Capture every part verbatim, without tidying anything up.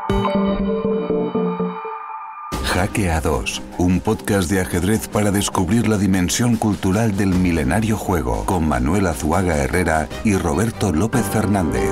Jaque A dos, un podcast de ajedrez para descubrir la dimensión cultural del milenario juego, con Manuel Azuaga Herrera y Roberto López Fernández.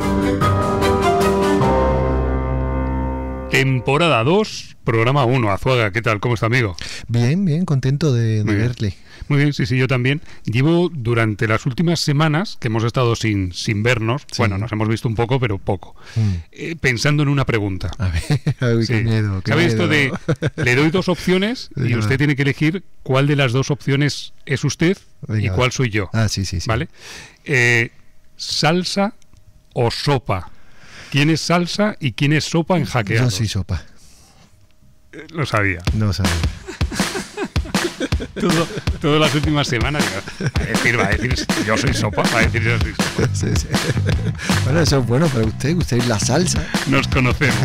Temporada dos, programa uno. Azuaga, ¿qué tal? ¿Cómo está, amigo? Bien, bien, contento de, de Muy bien. verle. Muy bien, sí, sí, yo también. Llevo durante las últimas semanas que hemos estado sin, sin vernos, Sí. bueno, nos hemos visto un poco, pero poco, Mm. eh, pensando en una pregunta. A ver, uy, Sí. qué miedo, qué ¿Sabe miedo. esto de le doy dos opciones y Venga, usted va. tiene que elegir cuál de las dos opciones es usted Venga, y va. cuál soy yo? Ah, sí, sí, sí. ¿Vale? Eh, ¿Salsa o sopa? ¿Quién es salsa y quién es sopa en Jaque A Yo dos? soy sopa. Eh, Lo sabía. No sabía. Todo, todas las últimas semanas digo, va a decir, va a decir yo soy sopa, va a decir yo soy sopa. Sí, sí. Bueno, eso es bueno para usted. Usted es la salsa. Nos conocemos.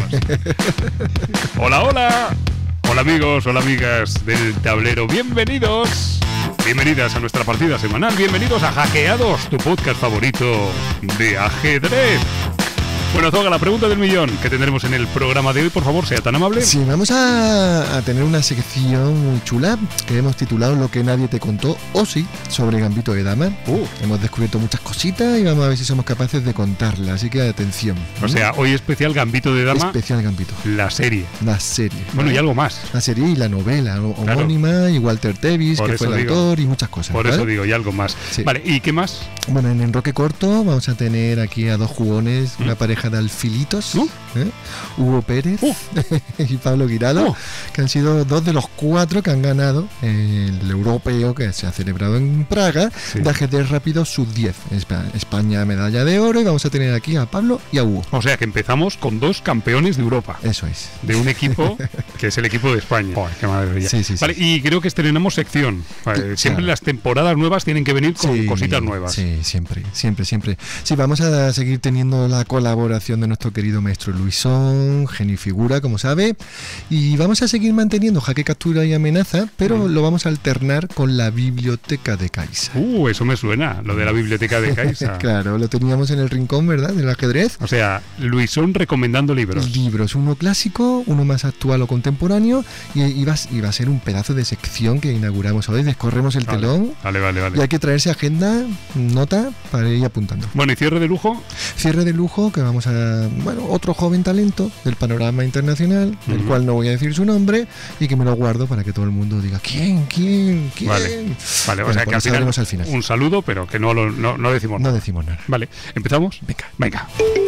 Hola, hola. Hola amigos, hola amigas del tablero. Bienvenidos. Bienvenidas a nuestra partida semanal. Bienvenidos a Jaque A dos, tu podcast favorito de ajedrez. Bueno, Zoga, la pregunta del millón que tendremos en el programa de hoy, por favor, sea tan amable. Sí, vamos a, a tener una sección muy chula que hemos titulado Lo que nadie te contó, o sí, sobre Gambito de Dama. Uh. Hemos descubierto muchas cositas y vamos a ver si somos capaces de contarlas. Así que atención. O sea, hoy especial Gambito de Dama, Especial Gambito. la serie. La serie. Bueno, y algo más. La serie y la novela o- Claro. homónima, y Walter Tevis, Por que fue eso el digo. autor, y muchas cosas. Por ¿vale? eso digo, y algo más. Sí. Vale, ¿y qué más? Bueno, en Enroque Corto vamos a tener aquí a dos jugones, ¿Mm? una pareja de alfilitos, ¿Uh? ¿eh? Hugo Pérez Uh. y Pablo Guirado, Uh. que han sido dos de los cuatro que han ganado el europeo que se ha celebrado en Praga, Sí. de ajedrez rápido sub diez. Espa- España medalla de oro, y vamos a tener aquí a Pablo y a Hugo. O sea, que empezamos con dos campeones de Europa. Eso es. De un equipo que es el equipo de España. Joder, qué maravilla. Sí, sí, sí. Vale, y creo que estrenamos sección. Vale, Sí, siempre claro. las temporadas nuevas tienen que venir con Sí, cositas nuevas. Sí, siempre, siempre, siempre. Sí, vamos a seguir teniendo la colaboración de nuestro querido maestro Luisón, genifigura, como sabe, y vamos a seguir manteniendo Jaque, Captura y Amenaza, pero Mm. lo vamos a alternar con la biblioteca de Caixa. Uh, eso me suena, lo de la biblioteca de Caixa. Claro, lo teníamos en el rincón, ¿verdad?, del ajedrez. O sea, Luisón recomendando libros. Libros, uno clásico, uno más actual o contemporáneo, y, y, va, y va a ser un pedazo de sección que inauguramos hoy. Descorremos el Vale, telón, vale, vale, vale. y hay que traerse agenda, nota, para ir apuntando. Bueno, y cierre de lujo. Cierre de lujo, que vamos a... Bueno, otro joven talento del panorama internacional, del Ujú. cual no voy a decir su nombre, y que me lo guardo para que todo el mundo diga ¿quién? ¿quién? ¿quién? Vale, vale, o Bueno, sea pues que al lo final, sabremos al final. un saludo, pero que no, lo, no, no decimos No nada. decimos nada. Vale, ¿empezamos? Venga. Venga.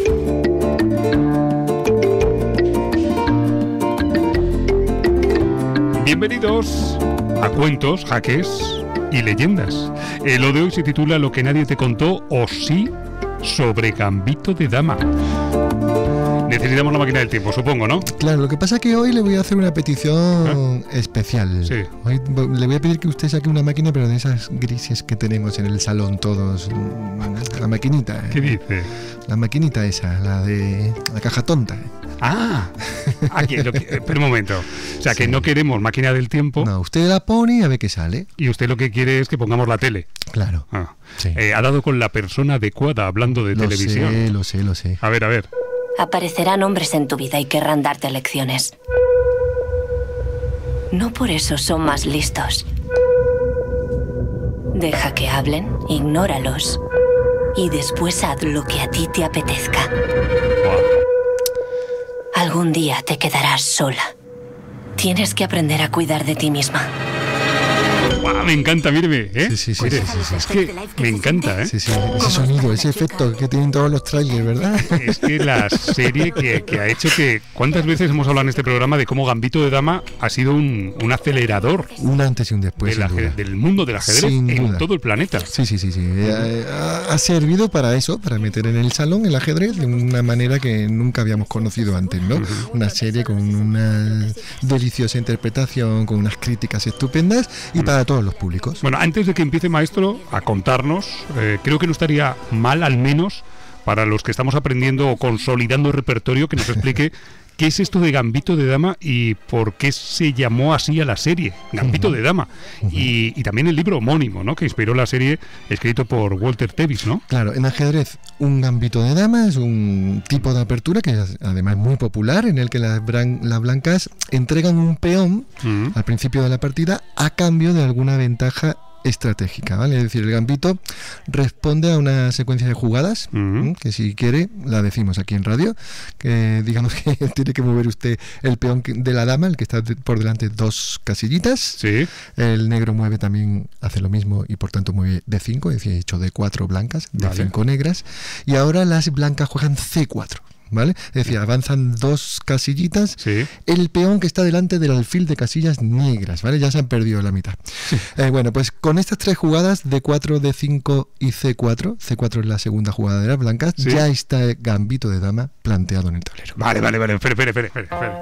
Bienvenidos a Cuentos, Jaques y Leyendas. Eh, lo de hoy se titula Lo que nadie te contó, o sí, sobre Gambito de Dama. Necesitamos la máquina del tiempo, supongo, ¿no? Claro, lo que pasa es que hoy le voy a hacer una petición especial. Sí. Hoy vo- le voy a pedir que usted saque una máquina, pero de esas grises que tenemos en el salón todos. mm, La maquinita. ¿Qué eh. dice? La maquinita esa, la de la caja tonta. Ah, aquí, lo que- espera un momento. O sea, que Sí. no queremos máquina del tiempo No, usted la pone y a ver qué sale. y usted lo que quiere es que pongamos la tele. Claro. Ah. Sí. Eh, ha dado con la persona adecuada hablando de Lo televisión. sé, lo sé, lo sé. A ver, a ver. Aparecerán hombres en tu vida y querrán darte lecciones. No por eso son más listos. Deja que hablen, ignóralos. Y después haz lo que a ti te apetezca. Buah. Algún día te quedarás sola. Tienes que aprender a cuidar de ti misma. Buah, me encanta, míreme, ¿eh? Sí, sí, sí, Mire, sí, sí, sí. Es que me encanta, ¿eh? Sí, sí, ese sonido, ese efecto que tienen todos los trailers, ¿verdad? Es que la serie que, que ha hecho que... ¿Cuántas veces hemos hablado en este programa de cómo Gambito de Dama ha sido un, un acelerador Un antes y un después, del, sin aje- duda. del mundo del ajedrez Sin en duda. todo el planeta? Sí, sí, sí, sí. Eh, Ha, ha servido para eso, para meter en el salón el ajedrez de una manera que nunca habíamos conocido antes, ¿no? Una serie con una deliciosa interpretación, con unas críticas estupendas y para todos los públicos. Bueno, antes de que empiece, maestro, a contarnos, eh, creo que no estaría mal, al menos, para los que estamos aprendiendo o consolidando el repertorio, que nos explique ¿qué es esto de Gambito de Dama y por qué se llamó así a la serie? Gambito uh-huh. de Dama. Uh-huh. Y, y también el libro homónimo, ¿no? Que inspiró la serie, escrito por Walter Tevis, ¿no? Claro, en ajedrez, un Gambito de Dama es un tipo de apertura que es además muy popular, en el que las, bran- las blancas entregan un peón uh-huh. al principio de la partida a cambio de alguna ventaja estratégica, ¿vale? Es decir, el gambito responde a una secuencia de jugadas uh-huh. que si quiere la decimos aquí en radio, que digamos que tiene que mover usted el peón de la dama, el que está por delante, dos casillitas. Sí. El negro mueve también, hace lo mismo y por tanto mueve D cinco, es decir, hecho de cuatro blancas, D cinco vale. negras, y ahora las blancas juegan C cuatro. ¿Vale? Es decir, avanzan dos casillitas, sí. el peón que está delante del alfil de casillas negras, ¿vale? Ya se han perdido la mitad. Sí. Eh, bueno, pues con estas tres jugadas, D cuatro, D cinco y C cuatro, C cuatro es la segunda jugada de las blancas, sí. ya está el Gambito de Dama planteado en el tablero. Vale, vale, vale, espere, espere, espere, espere.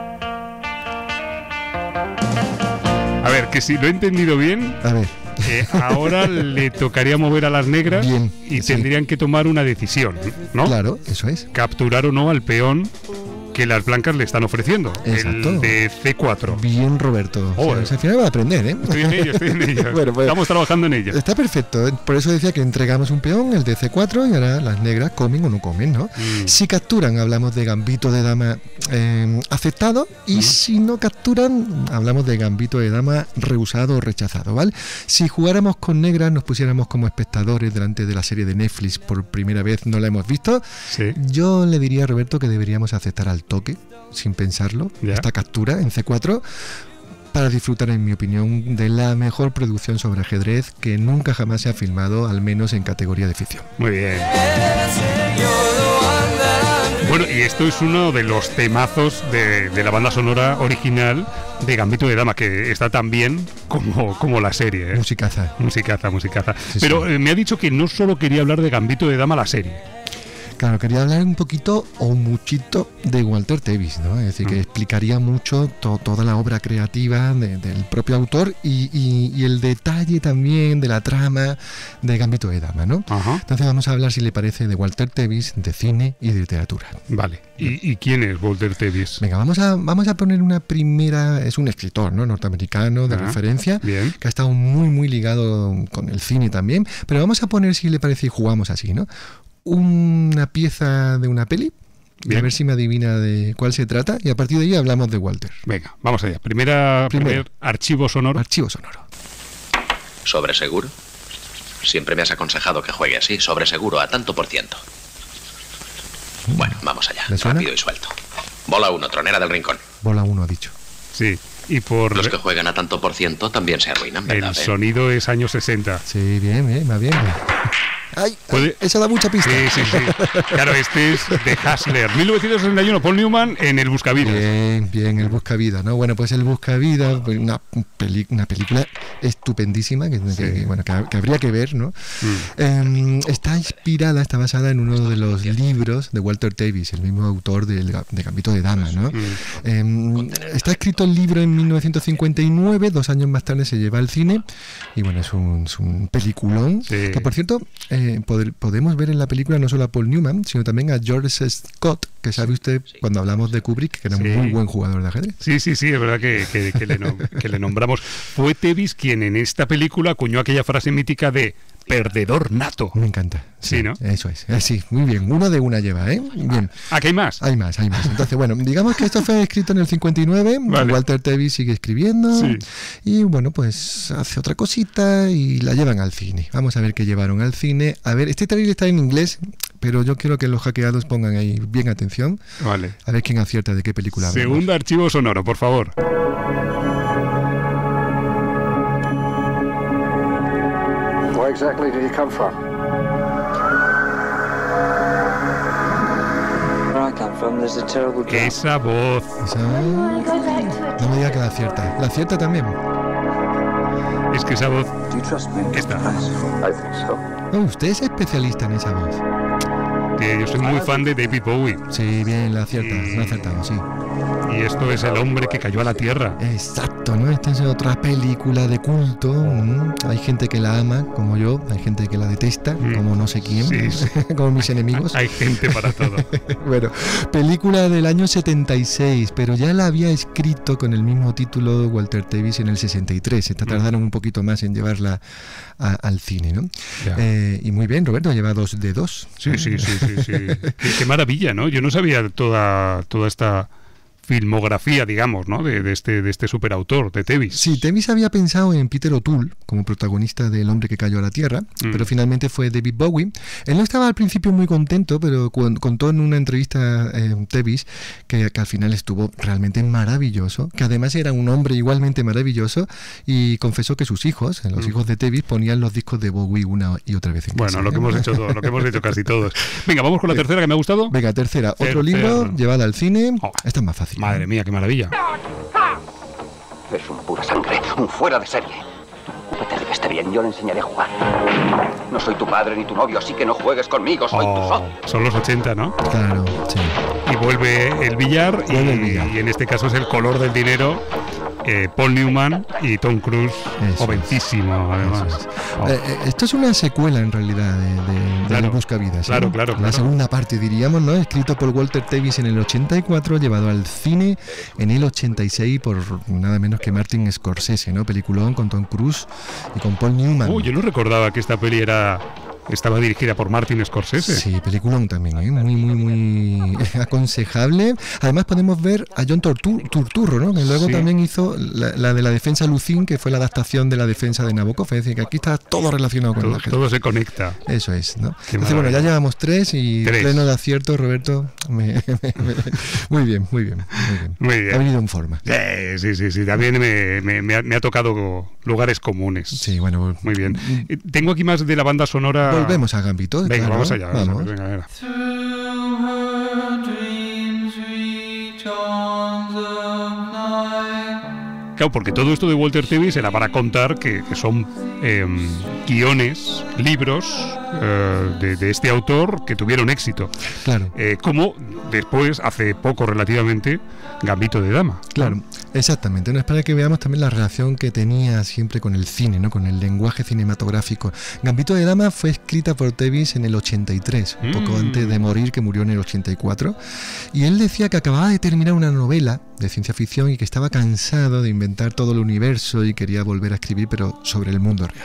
A ver, que si lo he entendido bien... A ver. Eh, ahora le tocaría mover a las negras Bien, y sí. tendrían que tomar una decisión, ¿no? Claro, eso es. Capturar o no al peón que las blancas le están ofreciendo. Exacto. El de C cuatro. Bien, Roberto. Oh, o sea, al final va a aprender, ¿eh? Estoy en ello, estoy en ello. Bueno, pues, estamos trabajando en ello. Está perfecto. Por eso decía que entregamos un peón, el de C cuatro, y ahora las negras comen o no comen, ¿no? Mm. Si capturan, hablamos de Gambito de Dama eh, aceptado, y mm. si no capturan, hablamos de Gambito de Dama rehusado o rechazado, ¿vale? Si jugáramos con negras, nos pusiéramos como espectadores delante de la serie de Netflix por primera vez, no la hemos visto, sí. yo le diría a Roberto que deberíamos aceptar al toque, sin pensarlo, ¿ya? Esta captura en C cuatro, para disfrutar, en mi opinión, de la mejor producción sobre ajedrez que nunca jamás se ha filmado, al menos en categoría de ficción. Muy bien. Bueno, y esto es uno de los temazos de, de la banda sonora original de Gambito de Dama, que está tan bien como, como la serie, ¿eh? Musicaza. Musicaza, musicaza. Sí, Pero sí. Eh, me ha dicho que no solo quería hablar de Gambito de Dama la serie. Claro, quería hablar un poquito o muchito de Walter Tevis, ¿no? Es decir, que mm. explicaría mucho to, toda la obra creativa de, del propio autor y, y, y el detalle también de la trama de Gambito de Dama, ¿no? Ajá. Entonces vamos a hablar, si le parece, de Walter Tevis, de cine y de literatura. Vale. ¿Y, y quién es Walter Tevis? Venga, vamos a, vamos a poner una primera... Es un escritor, ¿no? Norteamericano de ah, referencia, bien. Que ha estado muy, muy ligado con el cine también. Pero vamos a poner, si le parece, y jugamos así, ¿no? Una pieza de una peli, y a ver si me adivina de cuál se trata, y a partir de ahí hablamos de Walter. Venga, vamos allá. Primera, Primero, primer archivo sonoro. Archivo sonoro. ¿Sobre seguro? Siempre me has aconsejado que juegue así, sobre seguro, a tanto por ciento. Bueno, vamos allá, rápido y suelto. Bola uno, tronera del rincón. Bola uno, ha dicho. Sí. Y por los que juegan a tanto por ciento también se arruinan, ¿verdad? El sonido eh? es años sesenta. Sí, bien, bien, va bien. Ay, ay, eso da mucha pista. Sí, sí, sí. Claro, este es de Hustler. mil novecientos sesenta y uno, Paul Newman en El Buscavidas. Bien, bien, El Buscavidas, ¿no? Bueno, pues El Buscavidas, una, peli, una película estupendísima que, sí. que, bueno, que, que habría que ver, ¿no? Mm. Eh, está inspirada, está basada en uno de los libros de Walter Tevis, el mismo autor del, de Gambito de Dama, ¿no? Mm. Eh, está escrito el libro en mil novecientos cincuenta y nueve, dos años más tarde se lleva al cine, y bueno, es un, es un peliculón, sí. que por cierto... Eh, Eh, poder, podemos ver en la película no solo a Paul Newman, sino también a George Scott, que sabe usted cuando hablamos de Kubrick, que era sí. un muy buen jugador de ajedrez. Sí, sí, sí, es verdad que, que, que, le, nom que le nombramos. Fue Tevis quien en esta película acuñó aquella frase mítica de perdedor nato. Me encanta. Sí, sí, ¿no? Eso es. Sí, muy bien. Uno de una lleva, ¿eh? Bien. ¿Ah, que hay más? Hay más, hay más. Entonces, bueno, digamos que esto fue escrito en el cincuenta y nueve. Vale. Walter Tevis sigue escribiendo. Sí. Y bueno, pues hace otra cosita y la llevan al cine. Vamos a ver qué llevaron al cine. A ver, este trailer está en inglés, pero yo quiero que los hackeados pongan ahí bien atención. Vale. A ver quién acierta de qué película hablamos. Segundo archivo sonoro, por favor. Where exactly did you come from? Where I come from, there's a terrible drought. Esa voz. Esa... No me diga que la acierta. ¿La acierta también? Es que esa voz. Do you trust me? Esta. I think so. Oh, usted es especialista en esa voz. que yo soy muy fan de David Bowie. Sí, bien, la acierta, y... lo ha acertado, sí. Y esto es El hombre que cayó a la tierra. Exacto, ¿no? Esta es otra película de culto. Mm. Hay gente que la ama, como yo, hay gente que la detesta, mm. como no sé quién, sí, sí. como mis enemigos. Hay gente para todo. Bueno, película del año setenta y seis, pero ya la había escrito con el mismo título Walter Tevis en el sesenta y tres. Esta tardaron un poquito más en llevarla a, al cine, ¿no? Eh, y muy bien, Roberto, lleva dos de dos. Sí, sí, sí, sí, sí. qué, qué maravilla, ¿no? Yo no sabía toda, toda esta filmografía, digamos, ¿no? De, de este de este superautor, de Tevis. Sí, Tevis había pensado en Peter O'Toole como protagonista del hombre que cayó a la tierra, mm. pero finalmente fue David Bowie. Él no estaba al principio muy contento, pero contó en una entrevista eh, Tevis que, que al final estuvo realmente maravilloso, que además era un hombre igualmente maravilloso, y confesó que sus hijos, los mm. hijos de Tevis, ponían los discos de Bowie una y otra vez en Bueno, casa, lo ¿eh? que hemos hecho todos, lo que hemos hecho casi todos. Venga, vamos con la tercera, que me ha gustado. Venga, tercera. Otro libro llevado al cine. Oh. Esta es más fácil. Madre mía, qué maravilla. Es un pura sangre, un fuera de serie. Ocúpate de que esté bien, yo le enseñaré a jugar. No soy tu padre ni tu novio, así que no juegues conmigo, soy oh, tu socio. Son los ochenta, ¿no? Claro, sí. Y vuelve el billar, y, el billar. y en este caso es El color del dinero. Eh, Paul Newman y Tom Cruise, Eso jovencísimo, es. además. Es. Oh. Eh, esto es una secuela, en realidad, de, de, claro, de Buscavidas. Claro, ¿eh? claro, La claro. segunda parte, diríamos, ¿no? Escrito por Walter Tevis en el ochenta y cuatro, llevado al cine en el ochenta y seis por nada menos que Martin Scorsese, ¿no? Peliculón con Tom Cruise y con Paul Newman. Oh, yo no recordaba que esta peli era... Estaba dirigida por Martin Scorsese. Sí, peliculón también, ¿eh? Muy, muy, muy aconsejable. Además podemos ver a John Tortu Turturro, ¿no? Que luego sí. también hizo la, la de la defensa Lucín, que fue la adaptación de la defensa de Nabokov. Es decir, que aquí está todo relacionado con todo, la gente. Todo se conecta. Eso es, ¿no? Qué Entonces, bueno, ya llevamos tres y tres. Pleno de acierto, Roberto. Me, me, me, muy bien, muy bien, muy bien. Muy bien. Ha venido en forma. Sí, sí, sí. sí. También me, me, me, ha, me ha tocado lugares comunes. Sí, bueno. Muy bien. Tengo aquí más de la banda sonora. Volvemos a Gambito. Venga, claro, vamos allá. Vamos. Venga, venga. Claro, porque todo esto de Walter Tevis era para contar que, que son eh, guiones, libros eh, de, de este autor que tuvieron éxito. Claro. Eh, como después, hace poco relativamente, Gambito de Dama. Claro, exactamente. No es para que veamos también la relación que tenía siempre con el cine, ¿no? Con el lenguaje cinematográfico. Gambito de Dama fue escrita por Tevis en el ochenta y tres, un mm. poco antes de morir, que murió en el ochenta y cuatro. Y él decía que acababa de terminar una novela de ciencia ficción y que estaba cansado de inventar todo el universo y quería volver a escribir, pero sobre el mundo real.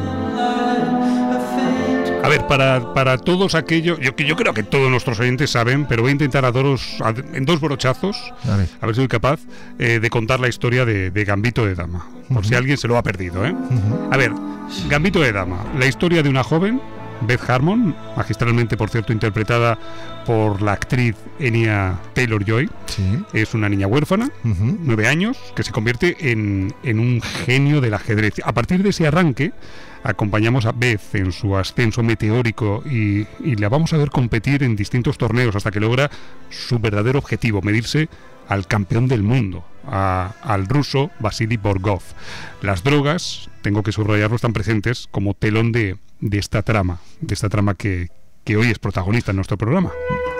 Mm. A ver, para, para todos aquellos, yo, yo creo que todos nuestros oyentes saben, pero voy a intentar a dos, a, en dos brochazos, a ver, a ver si soy capaz eh, de contar la historia de, de Gambito de Dama, por uh-huh. si alguien se lo ha perdido, ¿eh? Uh-huh. A ver, Gambito de Dama, la historia de una joven, Beth Harmon, magistralmente, por cierto, interpretada por la actriz Anya Taylor-Joy. Sí. Es una niña huérfana, uh-huh. nueve años, que se convierte en, en un genio del ajedrez. A partir de ese arranque, acompañamos a Beth en su ascenso meteórico y, y la vamos a ver competir en distintos torneos hasta que logra su verdadero objetivo, medirse al campeón del mundo, a, al ruso Vasily Borgov. Las drogas, tengo que subrayarlo, están presentes como telón de, de esta trama, de esta trama que, que hoy es protagonista en nuestro programa.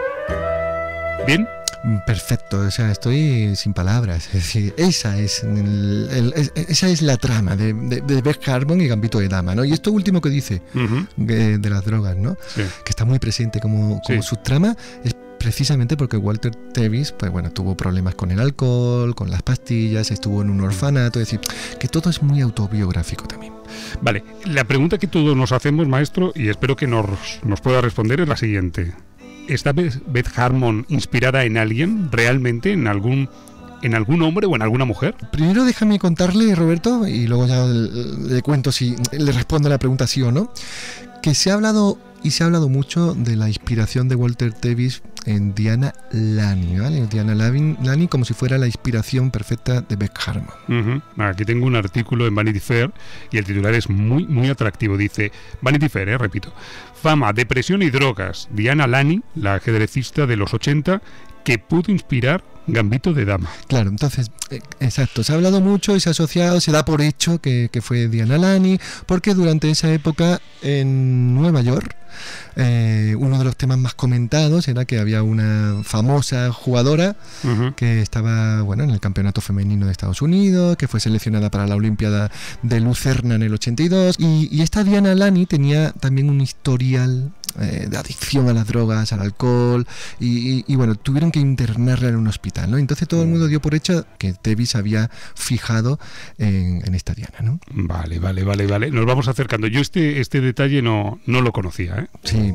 ¿Bien? Perfecto, o sea, estoy sin palabras. Es decir, esa es el, el, es, esa es la trama de, de, de Beth Harmon y Gambito de Dama, ¿no? Y esto último que dice uh-huh. de, de las drogas, ¿no? Sí. Que está muy presente como, como sí. su trama es precisamente porque Walter Tevis, pues bueno, tuvo problemas con el alcohol, con las pastillas, estuvo en un orfanato, es decir, que todo es muy autobiográfico también. Vale, la pregunta que todos nos hacemos, maestro, y espero que nos, nos pueda responder, es la siguiente. ¿Está Beth Harmon inspirada en alguien realmente, en algún, en algún hombre o en alguna mujer? Primero déjame contarle, Roberto, y luego ya le, le cuento si le respondo a la pregunta sí o no, que se ha hablado y se ha hablado mucho de la inspiración de Walter Tevis en Diana Lani, ¿vale? Diana Lani como si fuera la inspiración perfecta de Beth Harmon. Uh-huh. Aquí tengo un artículo en Vanity Fair y el titular es muy, muy atractivo. Dice, Vanity Fair, eh, repito, fama, depresión y drogas. Diana Lani, la ajedrecista de los ochenta, que pudo inspirar Gambito de Dama. Claro, entonces, eh, exacto, se ha hablado mucho y se ha asociado, se da por hecho que, que fue Diana Lani, porque durante esa época en Nueva York Eh, uno de los temas más comentados era que había una famosa jugadora uh-huh. que estaba, bueno, en el campeonato femenino de Estados Unidos, que fue seleccionada para la Olimpiada de Lucerna en el ochenta y dos, y, y esta Diana Lani tenía también un historial eh, de adicción a las drogas, al alcohol, y, y, y bueno, tuvieron que internarla en un hospital, ¿no? Entonces todo el mundo dio por hecho que Tevis había fijado en, en esta Diana, ¿no? Vale, vale, vale, vale. Nos vamos acercando. Yo este, este detalle no, no lo conocía, ¿eh? Sí.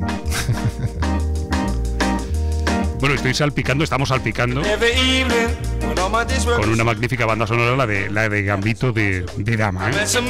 Bueno, estoy salpicando, estamos salpicando con una magnífica banda sonora, la de, la de Gambito de, de Dama, ¿eh?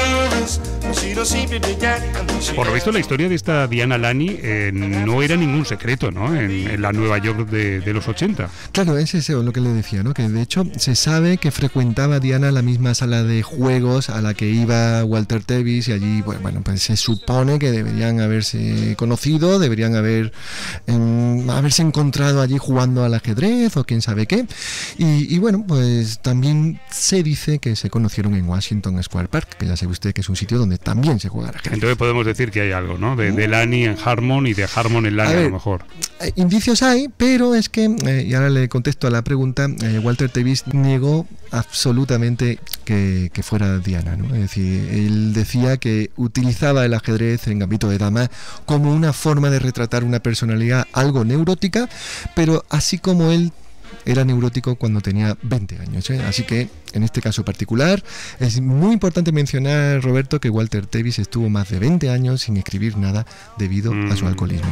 Por lo visto, la historia de esta Diana Lani eh, no era ningún secreto, ¿no? En, en la Nueva York de, de los ochenta. Claro, es eso lo que le decía, ¿no? Que de hecho se sabe que frecuentaba Diana la misma sala de juegos a la que iba Walter Tevis, y allí, bueno, pues se supone que deberían haberse conocido, deberían haber eh, haberse encontrado allí jugando al ajedrez o quién sabe qué, y, y bueno, pues también se dice que se conocieron en Washington Square Park, que ya sabe usted que es un sitio donde también se juega al ajedrez. Entonces podemos decir que hay algo, ¿no? De, de Lani en Harmon y de Harmon en Lani, a, ver, a lo mejor. Eh, indicios hay, pero es que, eh, y ahora le contesto a la pregunta, eh, Walter Tevis negó absolutamente que, que fuera Diana, ¿no? Es decir, él decía que utilizaba el ajedrez en Gambito de Dama como una forma de retratar una personalidad algo neurótica, pero así como él era neurótico cuando tenía veinte años, ¿eh? Así que en este caso particular es muy importante mencionar, Roberto, que Walter Tevis estuvo más de veinte años sin escribir nada debido mm. a su alcoholismo.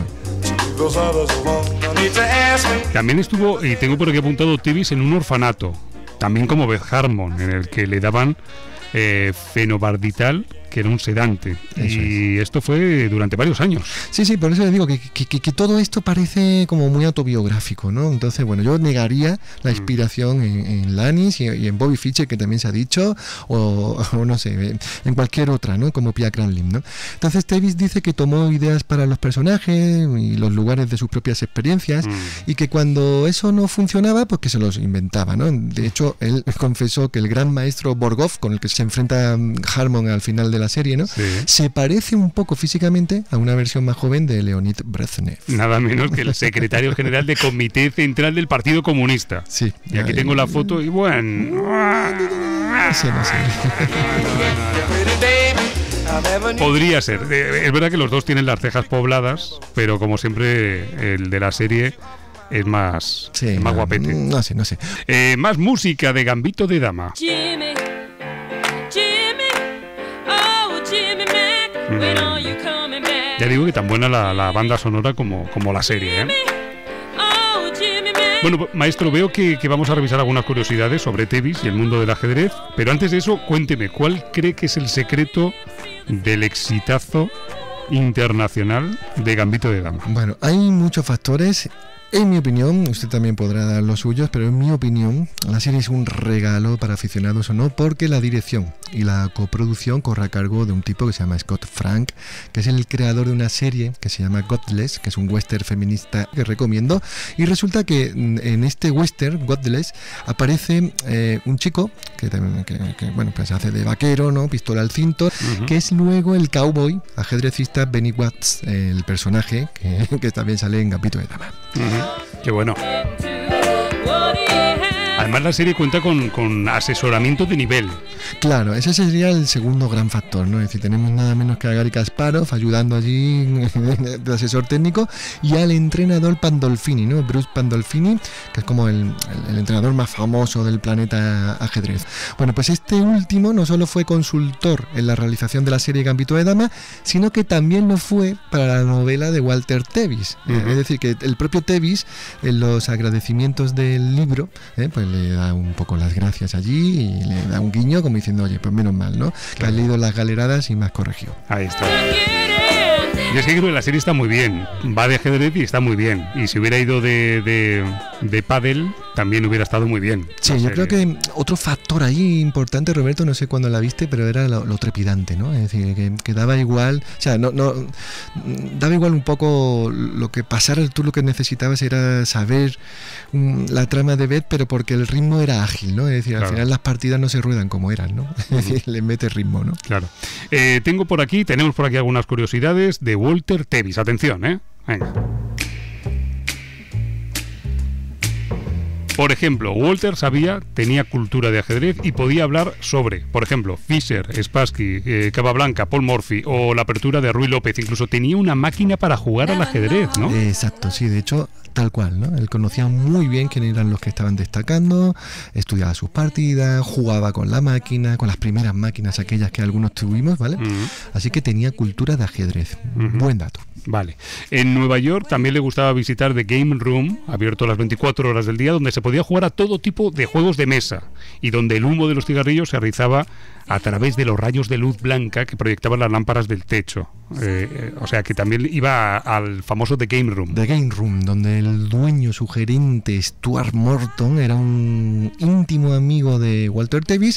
También estuvo, y tengo por aquí apuntado, Tevis en un orfanato, también como Beth Harmon, en el que le daban eh, fenobarbital, que era un sedante. Eso y es. Esto fue durante varios años. Sí, sí, por eso le digo que, que, que, que todo esto parece como muy autobiográfico, ¿no? Entonces, bueno, yo negaría la inspiración en, en Lannis y, y en Bobby Fischer, que también se ha dicho, o, o no sé, en cualquier otra, ¿no? Como Pia Cranlin, ¿no? Entonces, Tevis dice que tomó ideas para los personajes y los lugares de sus propias experiencias, mm. y que cuando eso no funcionaba, pues que se los inventaba, ¿no? De hecho, él confesó que el gran maestro Borgov, con el que se enfrenta Harmon al final de la serie, ¿no? Sí. Se parece un poco físicamente a una versión más joven de Leonid Brezhnev. Nada menos que el secretario general del Comité Central del Partido Comunista. Sí. Y aquí tengo la foto y bueno... No sé, no sé. Podría ser. Es verdad que los dos tienen las cejas pobladas, pero como siempre el de la serie es más, sí, es más no, guapete. No sé, no sé. Eh, más música de Gambito de Dama. Jimmy. Ya digo que tan buena la, la banda sonora como, como la serie, ¿eh? Bueno, maestro, veo que, que vamos a revisar algunas curiosidades sobre Tevis y el mundo del ajedrez, pero antes de eso, cuénteme, ¿cuál cree que es el secreto del exitazo internacional de Gambito de Dama? Bueno, hay muchos factores. En mi opinión, usted también podrá dar los suyos, pero en mi opinión, la serie es un regalo para aficionados o no, porque la dirección y la coproducción corre a cargo de un tipo que se llama Scott Frank, que es el creador de una serie que se llama Godless, que es un western feminista que recomiendo, y resulta que en este western, Godless, aparece eh, un chico que, que, que bueno, pues hace de vaquero, ¿no? Pistola al cinto, uh-huh. que es luego el cowboy ajedrecista Benny Watts, el personaje que, que también sale en Gambito de Dama. Uh-huh. Qué bueno. Además la serie cuenta con, con asesoramiento de nivel. Claro, ese sería el segundo gran factor, ¿no? Es decir, tenemos nada menos que a Gary Kasparov ayudando allí de asesor técnico, y al entrenador Pandolfini, ¿no? Bruce Pandolfini, que es como el, el, el entrenador más famoso del planeta ajedrez. Bueno, pues este último no solo fue consultor en la realización de la serie Gambito de Dama, sino que también lo fue para la novela de Walter Tevis. Uh-huh. Eh, es decir, que el propio Tevis, en los agradecimientos del libro, eh, pues le da un poco las gracias allí y le da un guiño como diciendo, oye, pues menos mal, ¿no? Claro. Que has leído las galeradas y me has corregido. Ahí está. Y es que creo que la serie está muy bien, va de ajedrez y está muy bien. Y si hubiera ido de, de, de pádel, también hubiera estado muy bien. Sí, yo creo que otro factor ahí importante, Roberto, no sé cuándo la viste, pero era lo, lo trepidante, ¿no? Es decir, que, que daba igual, o sea, no, no daba igual un poco lo que pasara, tú lo que necesitabas era saber um, la trama de Beth, pero porque el ritmo era ágil, ¿no? Es decir, claro, al final las partidas no se ruedan como eran, ¿no? Uh-huh. Es decir, le mete ritmo, ¿no? Claro. Eh, tengo por aquí, tenemos por aquí algunas curiosidades de Walter Tevis. Atención, ¿eh? Venga. Por ejemplo, Walter sabía, tenía cultura de ajedrez y podía hablar sobre, por ejemplo, Fischer, Spassky, eh, Capablanca, Paul Morphy o la apertura de Ruy López. Incluso tenía una máquina para jugar al ajedrez, ¿no? Exacto, sí, de hecho, tal cual, ¿no? Él conocía muy bien quién eran los que estaban destacando, estudiaba sus partidas, jugaba con la máquina, con las primeras máquinas aquellas que algunos tuvimos, ¿vale? Uh-huh. Así que tenía cultura de ajedrez. Uh-huh. Buen dato. Vale. En Nueva York también le gustaba visitar The Game Room, abierto las veinticuatro horas del día, donde se podía jugar a todo tipo de juegos de mesa y donde el humo de los cigarrillos se rizaba a través de los rayos de luz blanca que proyectaban las lámparas del techo. Eh, eh, o sea que también iba a, al famoso The Game Room. The Game Room, donde el dueño, su gerente, Stuart Morton, era un íntimo amigo de Walter Tevis.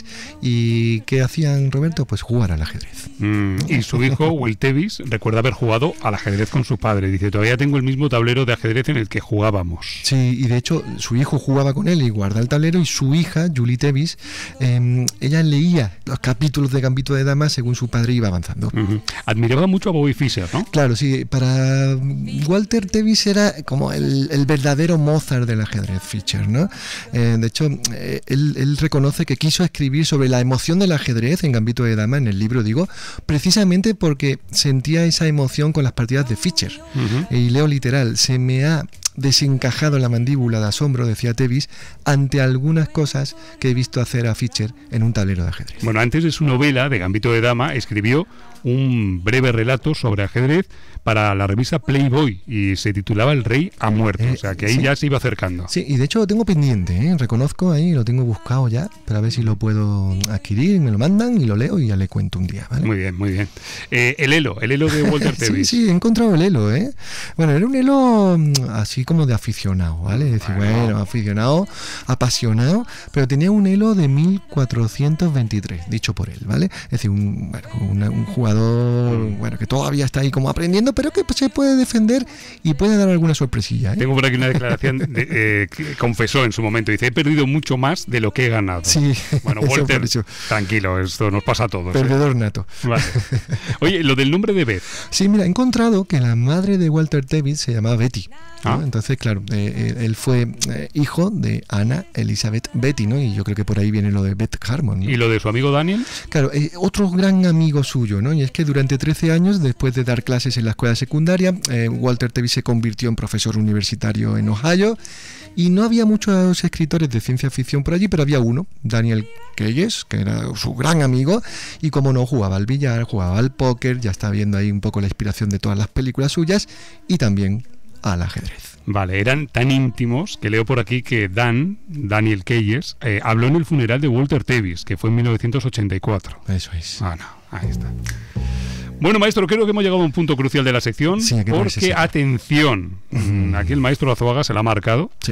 ¿Y qué hacían, Roberto? Pues jugar al ajedrez. Mm, y su hijo, Will Tevis, recuerda haber jugado al ajedrez con su padre. Dice, todavía tengo el mismo tablero de ajedrez en el que jugábamos. Sí, y de hecho su hijo jugaba con él y guarda el tablero, y su hija, Julie Tevis, eh, ella leía los capítulos de Gambito de Dama según su padre iba avanzando. Uh-huh. Admiraba mucho a Bobby Fischer, ¿no? Claro, sí. Para Walter Tevis era como el, el verdadero Mozart del ajedrez, Fischer, ¿no? Eh, de hecho, eh, él, él reconoce que quiso escribir sobre la emoción del ajedrez en Gambito de Dama, en el libro, digo, precisamente porque sentía esa emoción con las partidas de Fischer. Uh-huh. Y leo literal, se me ha desencajado la mandíbula de asombro, decía Tevis, ante algunas cosas que he visto hacer a Fischer en un tablero de ajedrez. Bueno, antes de su novela de Gambito de Dama, escribió un breve relato sobre ajedrez para la revista Playboy y se titulaba El Rey ha muerto, eh, o sea que ahí sí, ya se iba acercando. Sí, y de hecho lo tengo pendiente, ¿eh? Reconozco ahí, lo tengo buscado ya, para ver si lo puedo adquirir, me lo mandan y lo leo y ya le cuento un día, ¿vale? Muy bien, muy bien. Eh, el Elo, el Elo de Walter Tevis. Sí, sí, he encontrado el Elo, ¿eh? Bueno, era un Elo así como de aficionado, ¿vale? Es decir, bueno, bueno aficionado, apasionado, pero tenía un Elo de mil cuatrocientos veintitrés, dicho por él, ¿vale? Es decir, un, bueno, una, un jugador bueno, que todavía está ahí como aprendiendo, pero que se puede defender y puede dar alguna sorpresilla, ¿eh? Tengo por aquí una declaración de, eh, que confesó en su momento, dice, he perdido mucho más de lo que he ganado. Sí. Bueno, Walter, tranquilo, esto nos pasa a todos. Perdedor ¿eh? nato. Vale. Oye, lo del nombre de Beth. Sí, mira, he encontrado que la madre de Walter Tevis se llamaba Betty, ¿no? Ah. Entonces, claro, eh, él fue eh, hijo de Anna Elizabeth Betty, ¿no? Y yo creo que por ahí viene lo de Beth Harmon, ¿no? ¿Y lo de su amigo Daniel? Claro, eh, otro gran amigo suyo, ¿no? Y es que durante trece años, después de dar clases en la escuela secundaria, eh, Walter Tevis se convirtió en profesor universitario en Ohio, y no había muchos escritores de ciencia ficción por allí, pero había uno, Daniel Keyes, que era su gran amigo, y como no, jugaba al billar, jugaba al póker, ya está viendo ahí un poco la inspiración de todas las películas suyas, y también al ajedrez. Vale, eran tan íntimos que leo por aquí que Dan, Daniel Keyes, eh, habló en el funeral de Walter Tevis, que fue en mil novecientos ochenta y cuatro. Eso es. Ah, no, ahí está. Bueno, maestro, creo que hemos llegado a un punto crucial de la sección, sí, porque, atención, uh-huh. aquí el maestro Azuaga se la ha marcado, sí.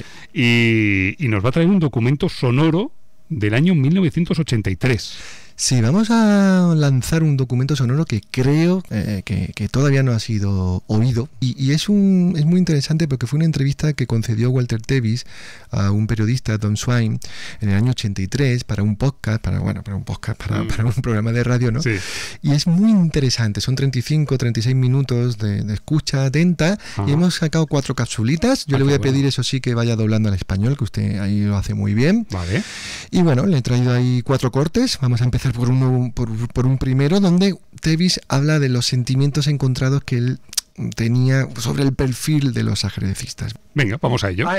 y, y nos va a traer un documento sonoro del año mil novecientos ochenta y tres. Sí, vamos a lanzar un documento sonoro que creo eh, que, que todavía no ha sido oído, y, y es un es muy interesante porque fue una entrevista que concedió Walter Tevis a un periodista, Don Swain, en el año ochenta y tres para un podcast, para bueno, para un podcast, para, mm. para un programa de radio, ¿no? Sí. Y es muy interesante, son treinta y cinco, treinta y seis minutos de, de escucha atenta. Ajá. Y hemos sacado cuatro capsulitas. Yo ah, le voy a pedir, bueno. eso sí, que vaya doblando al español, que usted ahí lo hace muy bien. Vale. Y bueno, le he traído ahí cuatro cortes. Vamos a empezar por uno, por, por un primero, donde Tevis habla de los sentimientos encontrados que él tenía sobre el perfil de los ajedrecistas. Venga, vamos a ello.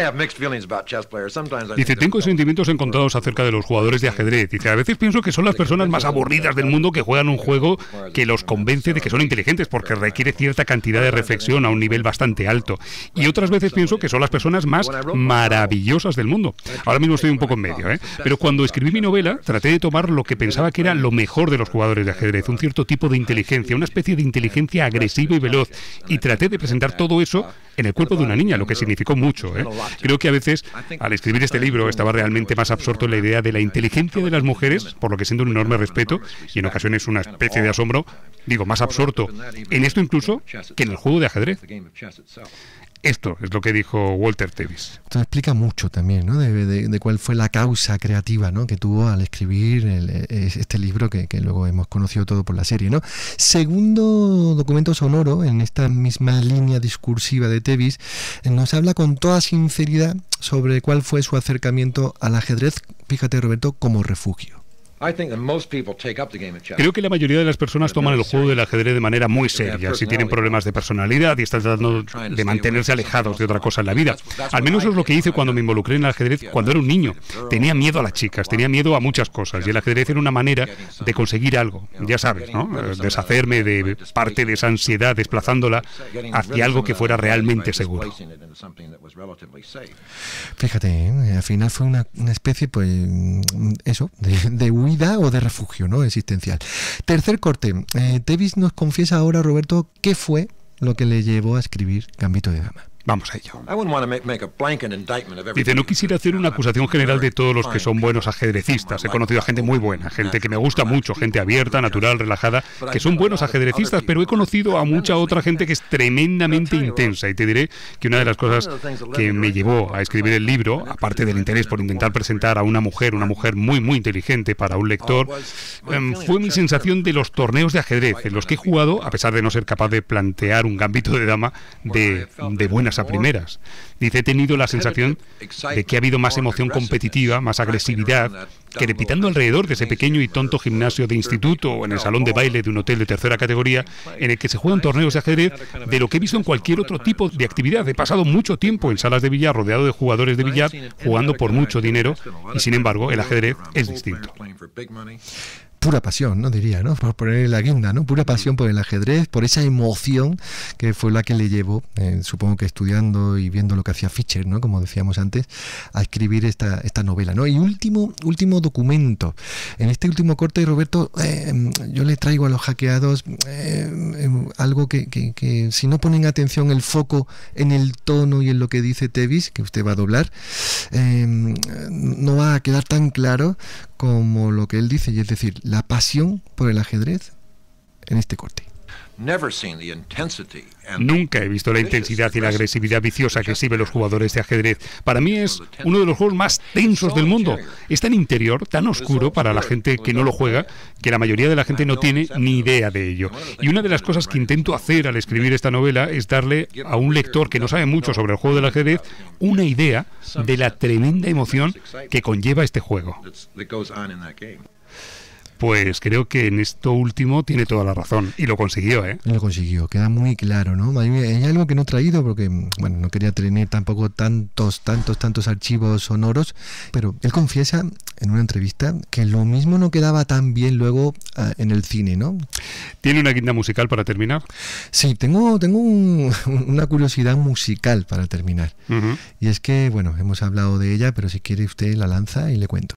Dice, tengo sentimientos encontrados acerca de los jugadores de ajedrez. Dice, a veces pienso que son las personas más aburridas del mundo que juegan un juego que los convence de que son inteligentes porque requiere cierta cantidad de reflexión a un nivel bastante alto. Y otras veces pienso que son las personas más maravillosas del mundo. Ahora mismo estoy un poco en medio, ¿eh? Pero cuando escribí mi novela, traté de tomar lo que pensaba que era lo mejor de los jugadores de ajedrez, un cierto tipo de inteligencia, una especie de inteligencia agresiva y veloz, y traté de presentar todo eso en el cuerpo de una niña, lo que significó identificó mucho, ¿eh? Creo que a veces, al escribir este libro, estaba realmente más absorto en la idea de la inteligencia de las mujeres, por lo que siento un enorme respeto y en ocasiones una especie de asombro, digo, más absorto en esto incluso que en el juego de ajedrez. Esto es lo que dijo Walter Tevis. Esto explica mucho también, ¿no? De, de, de cuál fue la causa creativa, ¿no?, que tuvo al escribir el, este libro que, que luego hemos conocido todo por la serie, ¿no? Segundo documento sonoro en esta misma línea discursiva de Tevis, nos habla con toda sinceridad sobre cuál fue su acercamiento al ajedrez, fíjate, Roberto, como refugio. Creo que la mayoría de las personas toman el juego del ajedrez de manera muy seria, si tienen problemas de personalidad y están tratando de mantenerse alejados de otra cosa en la vida. Al menos eso es lo que hice cuando me involucré en el ajedrez cuando era un niño. Tenía miedo a las chicas, tenía miedo a muchas cosas y el ajedrez era una manera de conseguir algo, ya sabes, ¿no? Deshacerme de parte de esa ansiedad, desplazándola hacia algo que fuera realmente seguro. Fíjate, ¿eh? Al final fue una, una especie, pues, eso, de, de huida o de refugio, ¿no?, existencial. Tercer corte. Eh, Tevis nos confiesa ahora, Roberto, qué fue lo que le llevó a escribir Gambito de Dama. Vamos a ello. Dice, no quisiera hacer una acusación general de todos los que son buenos ajedrecistas. He conocido a gente muy buena, gente que me gusta mucho, gente abierta, natural, relajada, que son buenos ajedrecistas, pero he conocido a mucha otra gente que es tremendamente intensa. Y te diré que una de las cosas que me llevó a escribir el libro, aparte del interés por intentar presentar a una mujer, una mujer muy, muy inteligente para un lector, fue mi sensación de los torneos de ajedrez en los que he jugado, a pesar de no ser capaz de plantear un gambito de dama de, de buenas a primeras. Dice, he tenido la sensación de que ha habido más emoción competitiva, más agresividad, que repitando alrededor de ese pequeño y tonto gimnasio de instituto o en el salón de baile de un hotel de tercera categoría en el que se juegan torneos de ajedrez, de lo que he visto en cualquier otro tipo de actividad. He pasado mucho tiempo en salas de billar rodeado de jugadores de billar jugando por mucho dinero y sin embargo el ajedrez es distinto. Pura pasión, ¿no? Diría, ¿no? Por ponerle la guinda, ¿no? Pura pasión por el ajedrez, por esa emoción que fue la que le llevó, eh, supongo que estudiando y viendo lo que hacía Fischer, ¿no?, como decíamos antes, a escribir esta, esta novela, ¿no? Y último, último documento. En este último corte, Roberto, eh, yo le traigo a los hackeados eh, eh, algo que, que, que si no ponen atención el foco en el tono y en lo que dice Tevis, que usted va a doblar, eh, no va a quedar tan claro como lo que él dice, y es decir, la pasión por el ajedrez en este corte. Nunca he visto la intensidad y la agresividad viciosa que exhiben los jugadores de ajedrez. Para mí es uno de los juegos más tensos del mundo. Es tan interior, tan oscuro para la gente que no lo juega, que la mayoría de la gente no tiene ni idea de ello. Y una de las cosas que intento hacer al escribir esta novela es darle a un lector que no sabe mucho sobre el juego del ajedrez una idea de la tremenda emoción que conlleva este juego. Pues creo que en esto último tiene toda la razón. Y lo consiguió, ¿eh? Lo consiguió, queda muy claro, ¿no? Hay algo que no he traído porque, bueno, no quería tener tampoco tantos, tantos, tantos archivos sonoros, pero él confiesa en una entrevista que lo mismo no quedaba tan bien luego uh, en el cine, ¿no? ¿Tiene una guinda musical para terminar? Sí, tengo, tengo un, una curiosidad musical para terminar. Uh-huh. Y es que, bueno, hemos hablado de ella, pero si quiere usted la lanza y le cuento.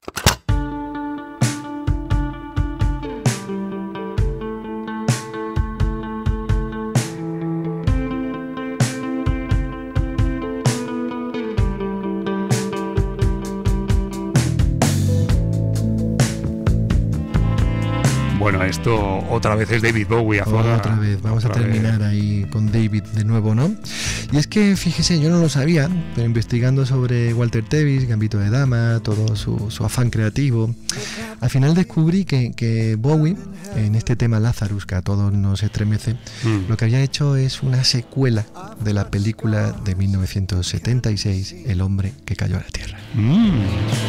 Bueno, esto otra vez es David Bowie. Afuera. Otra vez, vamos otra a terminar vez. ahí con David de nuevo, ¿no? Y es que, fíjese, yo no lo sabía, pero investigando sobre Walter Tevis, Gambito de Dama, todo su, su afán creativo, al final descubrí que, que Bowie, en este tema Lazarus, que a todos nos estremece, mm. lo que había hecho es una secuela de la película de mil novecientos setenta y seis, El hombre que cayó a la tierra. Mm.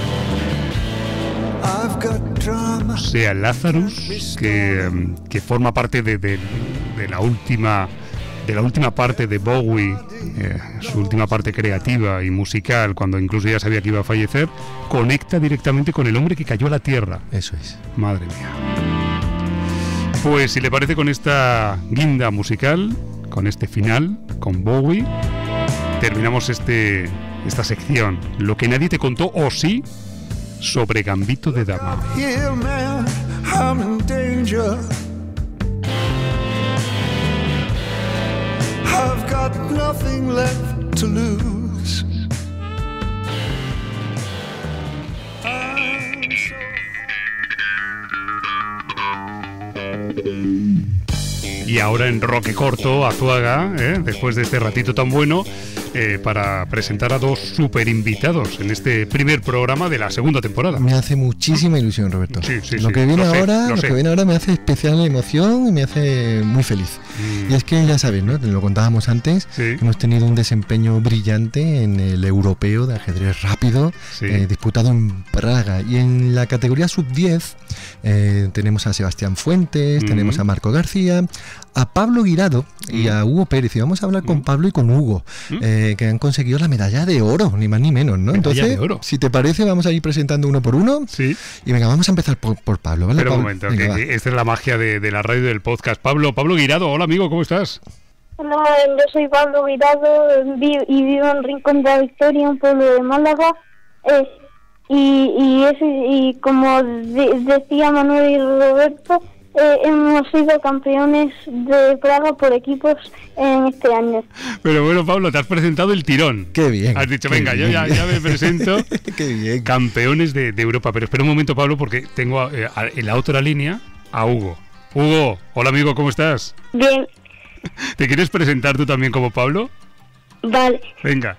O sea, Lazarus, que, que forma parte de, de, de la última de la última parte de Bowie, eh, su última parte creativa y musical, cuando incluso ya sabía que iba a fallecer, conecta directamente con El hombre que cayó a la tierra. Eso es. Madre mía. Pues si le parece, con esta guinda musical, con este final, con Bowie, terminamos este esta sección. Lo que nadie te contó, o sí, sobre Gambito de Dama. Here, man, I'm in danger. I've got nothing left to lose. Y ahora en Roque Corto, Azuaga, ¿eh? después de este ratito tan bueno, eh, para presentar a dos super invitados en este primer programa de la segunda temporada. Me hace muchísima ilusión, Roberto. Sí, sí, lo sí, que viene lo sé, ahora, lo lo sé. que viene ahora me hace especial emoción y me hace muy feliz. Mm. Y es que ya sabes, ¿no? Te lo contábamos antes, Sí. hemos tenido un desempeño brillante en el europeo de ajedrez rápido, Sí. eh, disputado en Praga. Y en la categoría sub diez eh, tenemos a Sebastián Fuentes, Mm. tenemos a Marco García, a Pablo Guirado y a Hugo Pérez. Y vamos a hablar con Pablo y con Hugo, Mm. eh, que han conseguido la medalla de oro, ni más ni menos, ¿no? Medalla Entonces, de oro. si te parece, vamos a ir presentando uno por uno. Sí. Y venga, vamos a empezar por, por Pablo, ¿vale? Pero un Pablo? momento, Venga, que, va. que esta es la magia de, de la radio y del podcast. Pablo, Pablo Guirado, hola amigo, ¿cómo estás? Hola, yo soy Pablo Guirado vi- y vivo en Rincón de la Victoria, un pueblo de Málaga. Eh, y, y, ese, y como de- decía Manuel y Roberto, eh, hemos sido campeones de Praga por equipos en este año. Pero bueno, Pablo, te has presentado el tirón. Qué bien. Has dicho, qué venga, yo bien. ya, ya me presento. Qué bien. Campeones de, de Europa. Pero espera un momento, Pablo, porque tengo eh, a- en la otra línea a Hugo. Hugo, hola amigo, ¿cómo estás? Bien, ¿Te quieres presentar tú también como Pablo? vale. Venga.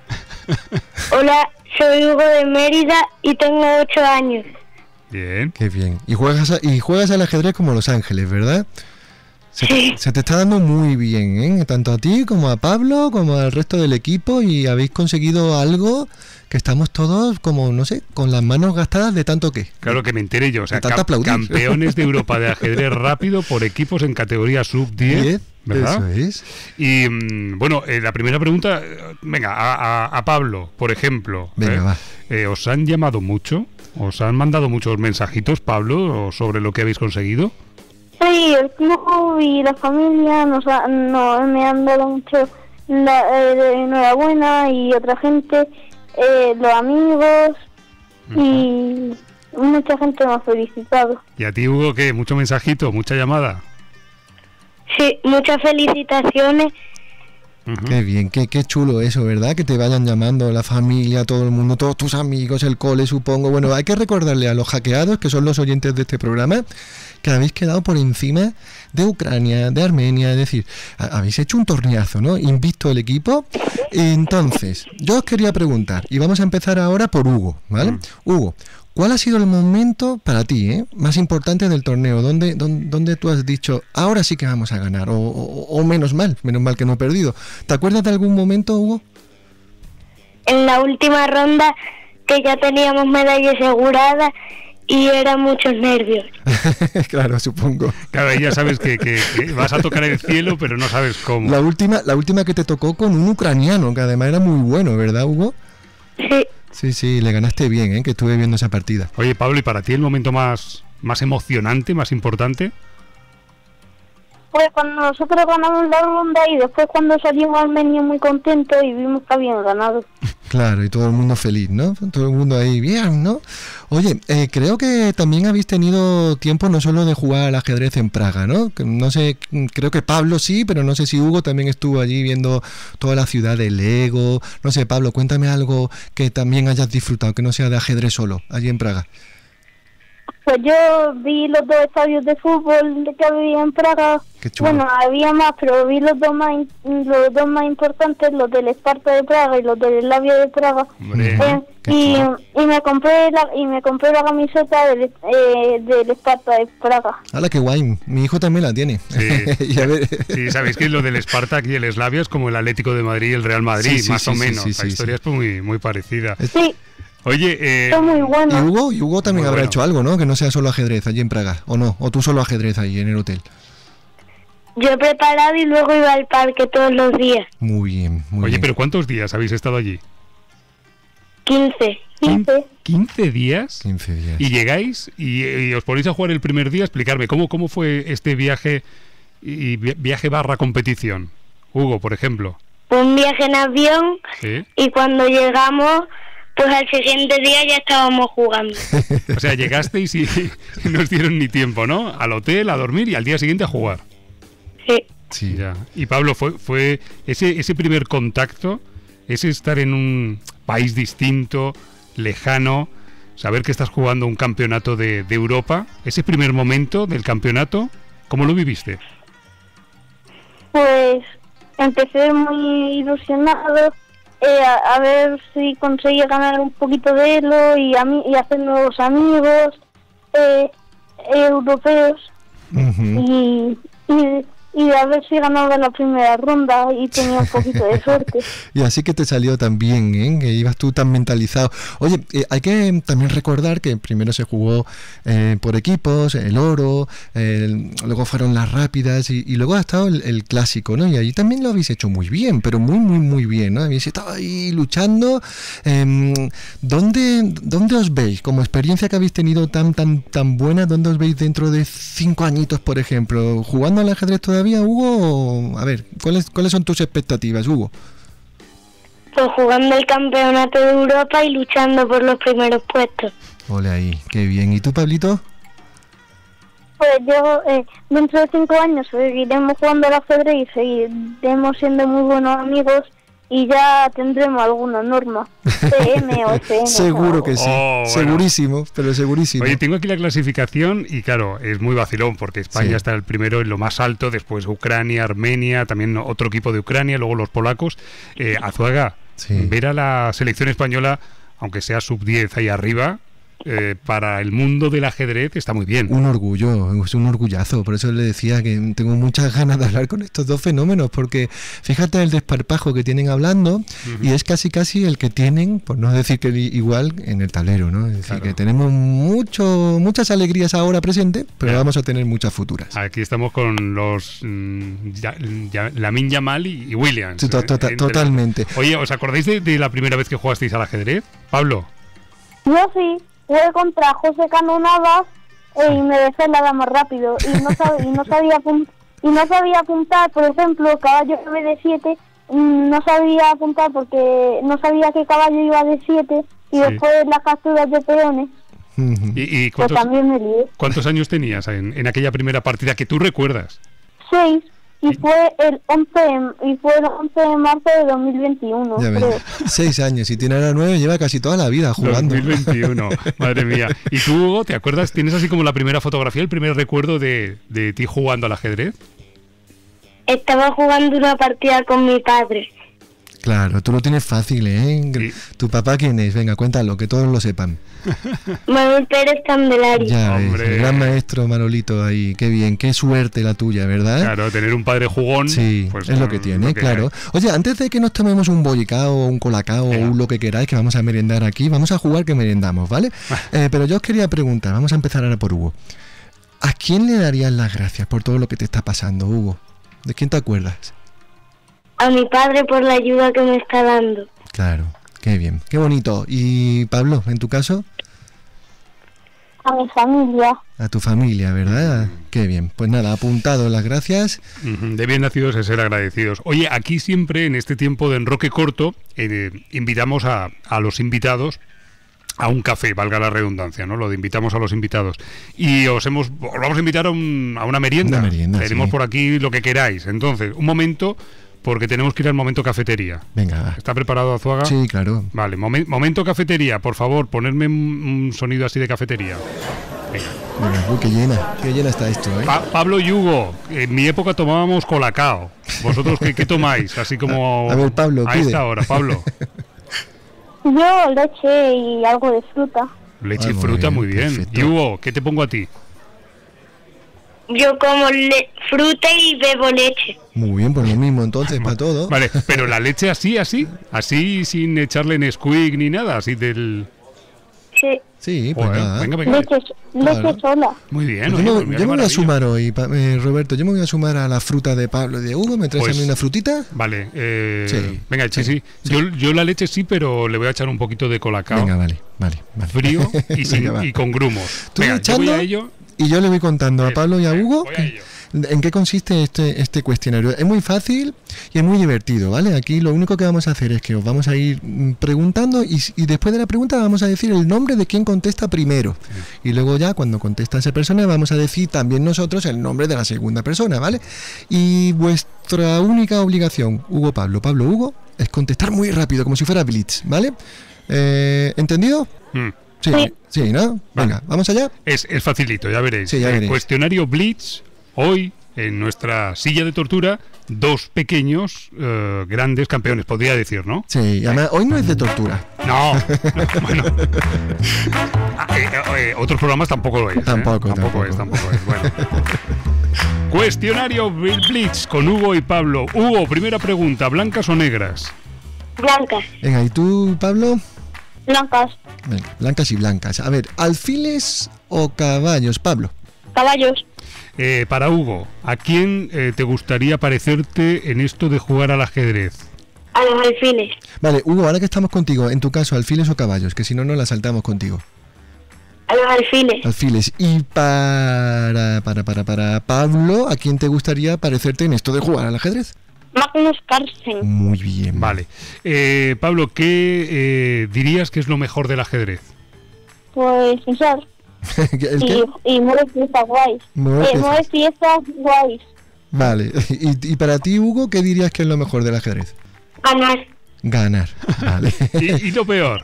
Hola, soy Hugo de Mérida y tengo ocho años. Bien. Qué bien. Y juegas, a- y juegas al ajedrez como Los Ángeles, ¿verdad? Se te, Sí. se te está dando muy bien, ¿eh? Tanto a ti como a Pablo, como al resto del equipo, y habéis conseguido algo que estamos todos como, no sé, con las manos gastadas de tanto que. Claro que me enteré yo. O sea, De tanto cam- aplaudir. campeones de Europa de ajedrez rápido por equipos en categoría sub diez. ¿Verdad? Eso es. Y mm, bueno, eh, la primera pregunta, eh, venga, a, a- a Pablo, por ejemplo. Venga, ¿eh? va. Eh, ¿Os han llamado mucho? ¿Os han mandado muchos mensajitos, Pablo, o sobre lo que habéis conseguido? Sí, el club y la familia nos, ha- no, me han dado mucho la, eh, enhorabuena y otra gente, eh, los amigos y mucha gente me ha felicitado. ¿Y a ti, Hugo, qué? ¿Mucho mensajito? ¿Mucha llamada? Sí, muchas felicitaciones. Ujú. Qué bien, qué, qué chulo eso, ¿verdad? Que te vayan llamando la familia, todo el mundo, todos tus amigos, el cole, supongo. Bueno, hay que recordarle a los hackeados, que son los oyentes de este programa, que habéis quedado por encima de Ucrania, de Armenia, es decir, ha- habéis hecho un torneazo, ¿no? Invicto el equipo. Entonces, yo os quería preguntar, y vamos a empezar ahora por Hugo, ¿vale? Mm. Hugo, ¿cuál ha sido el momento para ti, eh, más importante del torneo? ¿Dónde, dónde, dónde tú has dicho, ahora sí que vamos a ganar? O, o- o menos mal, menos mal que no he perdido. ¿Te acuerdas de algún momento, Hugo? En la última ronda que ya teníamos medalla asegurada y eran muchos nervios. Claro, supongo. Claro, ahí ya sabes que, que- que vas a tocar el cielo, pero no sabes cómo. La última, la última que te tocó con un ucraniano, que además era muy bueno, ¿verdad, Hugo? Sí, Sí, sí, le ganaste bien, ¿eh? Que estuve viendo esa partida. Oye, Pablo, ¿y para ti el momento más, más emocionante, más importante? pues cuando nosotros ganamos la ronda y después cuando salimos al menú muy contentos y vimos que habían ganado. Claro, y todo el mundo feliz, ¿no? Todo el mundo ahí bien, ¿no? Oye, eh, creo que también habéis tenido tiempo no solo de jugar al ajedrez en Praga, ¿no? Que no sé, creo que Pablo sí, pero no sé si Hugo también estuvo allí viendo toda la ciudad de Lego. No sé, Pablo, cuéntame algo que también hayas disfrutado, que no sea de ajedrez solo, allí en Praga. Pues yo vi los dos estadios de fútbol que había en Praga. Qué chulo. Bueno, había más, pero vi los dos más in- los dos más importantes, los del Esparta de Praga y los del Slavia de Praga. Hombre, Eh, qué y, chulo. y me compré la y me compré la camiseta del eh, del Esparta de Praga. ¡Hala, qué guay! Mi hijo también la tiene. Sí. Y a ver- Sí, sabéis que lo del Spartak y el Slavia es como el Atlético de Madrid y el Real Madrid, Sí, sí, más sí, o sí, menos. sí, La sí, historia es muy, muy parecida. Sí, Oye, eh, son muy Y buenos. Hugo, y Hugo también Muy habrá bueno. hecho algo, ¿no? Que no sea solo ajedrez allí en Praga, ¿o no? ¿O tú solo ajedrez allí en el hotel? Yo he preparado y luego iba al parque todos los días. Muy bien, muy oye, bien. pero ¿cuántos días habéis estado allí? quince. quince. ¿quince días? quince días. Y llegáis y, y os ponéis a jugar el primer día. Explicarme, ¿cómo, cómo fue este viaje y vi- viaje barra competición? Hugo, por ejemplo. Un viaje en avión ¿Sí? y cuando llegamos, pues al siguiente día ya estábamos jugando. O sea, llegasteis y, y no os dieron ni tiempo, ¿no? Al hotel, a dormir y al día siguiente a jugar. Sí. Sí. Ya. Y Pablo, fue, fue ese, ese primer contacto, ese estar en un país distinto, lejano, saber que estás jugando un campeonato de, de Europa, ese primer momento del campeonato, ¿Cómo lo viviste? Pues empecé muy ilusionado eh, a, a ver si conseguía ganar un poquito de elo y, a mí, y hacer nuevos amigos eh, europeos. Uh-huh. y, y, y a ver si ganaba la primera ronda y tenía un poquito de suerte. Y así que te salió tan bien, ¿eh? Que ibas tú tan mentalizado. Oye, eh, hay que también recordar que primero se jugó eh, por equipos, el oro, el, luego fueron las rápidas y, y luego ha estado el, el clásico, ¿no? Y ahí también lo habéis hecho muy bien, pero muy, muy, muy bien, ¿no? Habéis estado ahí luchando. Eh, ¿dónde, ¿Dónde os veis? Como experiencia que habéis tenido tan, tan, tan buena, ¿dónde os veis dentro de cinco añitos, por ejemplo? ¿Jugando al ajedrez todavía, Hugo? A ver, ¿cuáles, ¿cuáles son tus expectativas, Hugo? Pues jugando el campeonato de Europa y luchando por los primeros puestos. Ole ahí, qué bien. ¿Y tú, Pablito? Pues yo, eh, dentro de cinco años seguiremos jugando al ajedrez y seguiremos siendo muy buenos amigos y ya tendremos alguna norma, C M o C N. Seguro que sí, oh, bueno. segurísimo, pero segurísimo. Oye, tengo aquí la clasificación y claro, es muy vacilón porque España sí. está el primero en lo más alto, después Ucrania, Armenia, también otro equipo de Ucrania, luego los polacos. Eh, Azuaga, sí. ver a la selección española, aunque sea sub diez ahí arriba, Eh, para el mundo del ajedrez está muy bien. Un orgullo, es un orgullazo. Por eso le decía que tengo muchas ganas de hablar con estos dos fenómenos, porque fíjate el desparpajo que tienen hablando, uh-huh. y es casi casi el que tienen, por no decir que igual, en el tablero, ¿no? Es decir, claro. que tenemos mucho, muchas alegrías ahora presentes, pero yeah. vamos a tener muchas futuras. Aquí estamos con los mm, ya, ya, Lamine Yamal y, y Williams. Sí, to, to, to, totalmente. Oye, ¿os acordáis de, de la primera vez que jugasteis al ajedrez? Pablo. Yo sí. Jugué contra José Cano Navas eh, y me dejé la dama rápido y no, sab y, no sabía y no sabía apuntar, por ejemplo, caballo nueve de siete, no sabía apuntar porque no sabía qué caballo iba de siete y sí. después las capturas de peones. ¿Y, y cuántos, pues también me lié. ¿Cuántos años tenías en, en aquella primera partida que tú recuerdas? Seis. Y fue el once de, y fue el once de marzo de dos mil veintiuno. Ya creo. Seis años, y tiene ahora nueve, lleva casi toda la vida jugando. dos mil veintiuno, madre mía. ¿Y tú, Hugo, te acuerdas, tienes así como la primera fotografía, el primer recuerdo de, de ti jugando al ajedrez? Estaba jugando una partida con mi padre. Claro, tú lo tienes fácil, ¿eh? Sí. ¿Tu papá quién es? Venga, cuéntalo, que todos lo sepan. Manuel Pérez Candelario. Ya ves, el gran maestro Manolito ahí, qué bien, qué suerte la tuya, ¿verdad? Claro, tener un padre jugón. Sí, pues, es lo que tiene, lo que claro. Hay. Oye, antes de que nos tomemos un bollicao o un colacao o un lo que queráis, que vamos a merendar aquí, vamos a jugar que merendamos, ¿vale? eh, pero yo os quería preguntar, vamos a empezar ahora por Hugo. ¿A quién le darías las gracias por todo lo que te está pasando, Hugo? ¿De quién te acuerdas? A mi padre por la ayuda que me está dando. Claro, qué bien, qué bonito. ¿Y Pablo, en tu caso? A mi familia. A tu familia, ¿verdad? Qué bien. Pues nada, apuntado las gracias. De bien nacidos es ser agradecidos. Oye, aquí siempre en este tiempo de enroque corto eh, invitamos a, a los invitados a un café, valga la redundancia, ¿no? Lo de invitamos a los invitados. Y os hemos os vamos a invitar a, un, a una merienda. Una merienda, Tenemos sí. por aquí lo que queráis. Entonces, un momento, porque tenemos que ir al momento cafetería. Venga, va. ¿Está preparado, Azuaga? Sí, claro. Vale, momen, momento cafetería, por favor, ponerme un, un sonido así de cafetería. Venga. Venga, uy, qué llena, qué llena está esto, ¿eh? Pa Pablo y Hugo, en mi época tomábamos colacao. ¿Vosotros qué, qué tomáis? Así como a, a ver, Pablo, a pide. esta hora, Pablo. Yo leche y algo de fruta. Leche ah, y fruta, bien, muy bien. Perfecto. Y Hugo, ¿qué te pongo a ti? Yo como le fruta y bebo leche. Muy bien, pues lo mismo entonces, para todo. Vale, pero la leche así, así, así sin echarle Nesquik ni nada, así del... Sí. Sí, pues Joder, nada. venga, venga. Leche, leche Claro. sola. Muy bien. Pues yo oye, me, pues yo me voy a maravilla. sumar hoy, eh, Roberto, yo me voy a sumar a la fruta de Pablo y de Hugo. ¿Me traes Pues, a mí una frutita? Vale, eh, Sí, venga, sí, sí, sí. sí. Yo, yo la leche sí, pero le voy a echar un poquito de colacao. Venga, vale, vale. vale. Frío y, sin, Venga, va. y con grumos. Tú Venga, echando, yo voy a ello. Y yo le voy contando a Bien, Pablo y a bien, Hugo voy a ello. en qué consiste este, este cuestionario. Es muy fácil y es muy divertido, ¿vale? Aquí lo único que vamos a hacer es que os vamos a ir mm, preguntando y, y después de la pregunta vamos a decir el nombre de quien contesta primero. Sí. Y luego ya cuando contesta esa persona vamos a decir también nosotros el nombre de la segunda persona, ¿vale? Y vuestra única obligación, Hugo, Pablo, Pablo, Hugo, es contestar muy rápido, como si fuera Blitz, ¿vale? Eh, ¿Entendido? Mm. Sí, sí, ¿no? Venga, Vale. ¿vamos allá? Es, es facilito, ya veréis. Sí, ya Eh, veréis. cuestionario Blitz hoy, en nuestra silla de tortura, dos pequeños, uh, grandes campeones, podría decir, ¿no? Sí, además, hoy no es de tortura. No, no bueno. eh, eh, otros programas tampoco lo es. Tampoco, ¿eh? tampoco, tampoco es, tampoco es. Bueno. Cuestionario Blitz con Hugo y Pablo. Hugo, primera pregunta, ¿blancas o negras? Blancas. Venga, ¿y tú, Pablo? Blancas. Venga, blancas y blancas. A ver, ¿alfiles o caballos, Pablo? Caballos. Eh, para Hugo, ¿a quién eh, te gustaría parecerte en esto de jugar al ajedrez? A los alfiles. Vale, Hugo, ahora que estamos contigo, en tu caso, ¿alfiles o caballos? Que si no, no la saltamos contigo. A los alfiles. Alfiles. Y para, para, para, para Pablo, ¿a quién te gustaría parecerte en esto de jugar al ajedrez? Magnus Carlsen. Muy bien. Vale. Eh, Pablo, ¿qué eh, dirías que es lo mejor del ajedrez? Pues pensar. ¿El y, qué? y mueve piezas guays. Mueve Eh, piezas. mueve piezas guays. Vale. ¿Y, y para ti, Hugo, qué dirías que es lo mejor del ajedrez? Ganar. Ganar. Vale. ¿Y, y lo peor?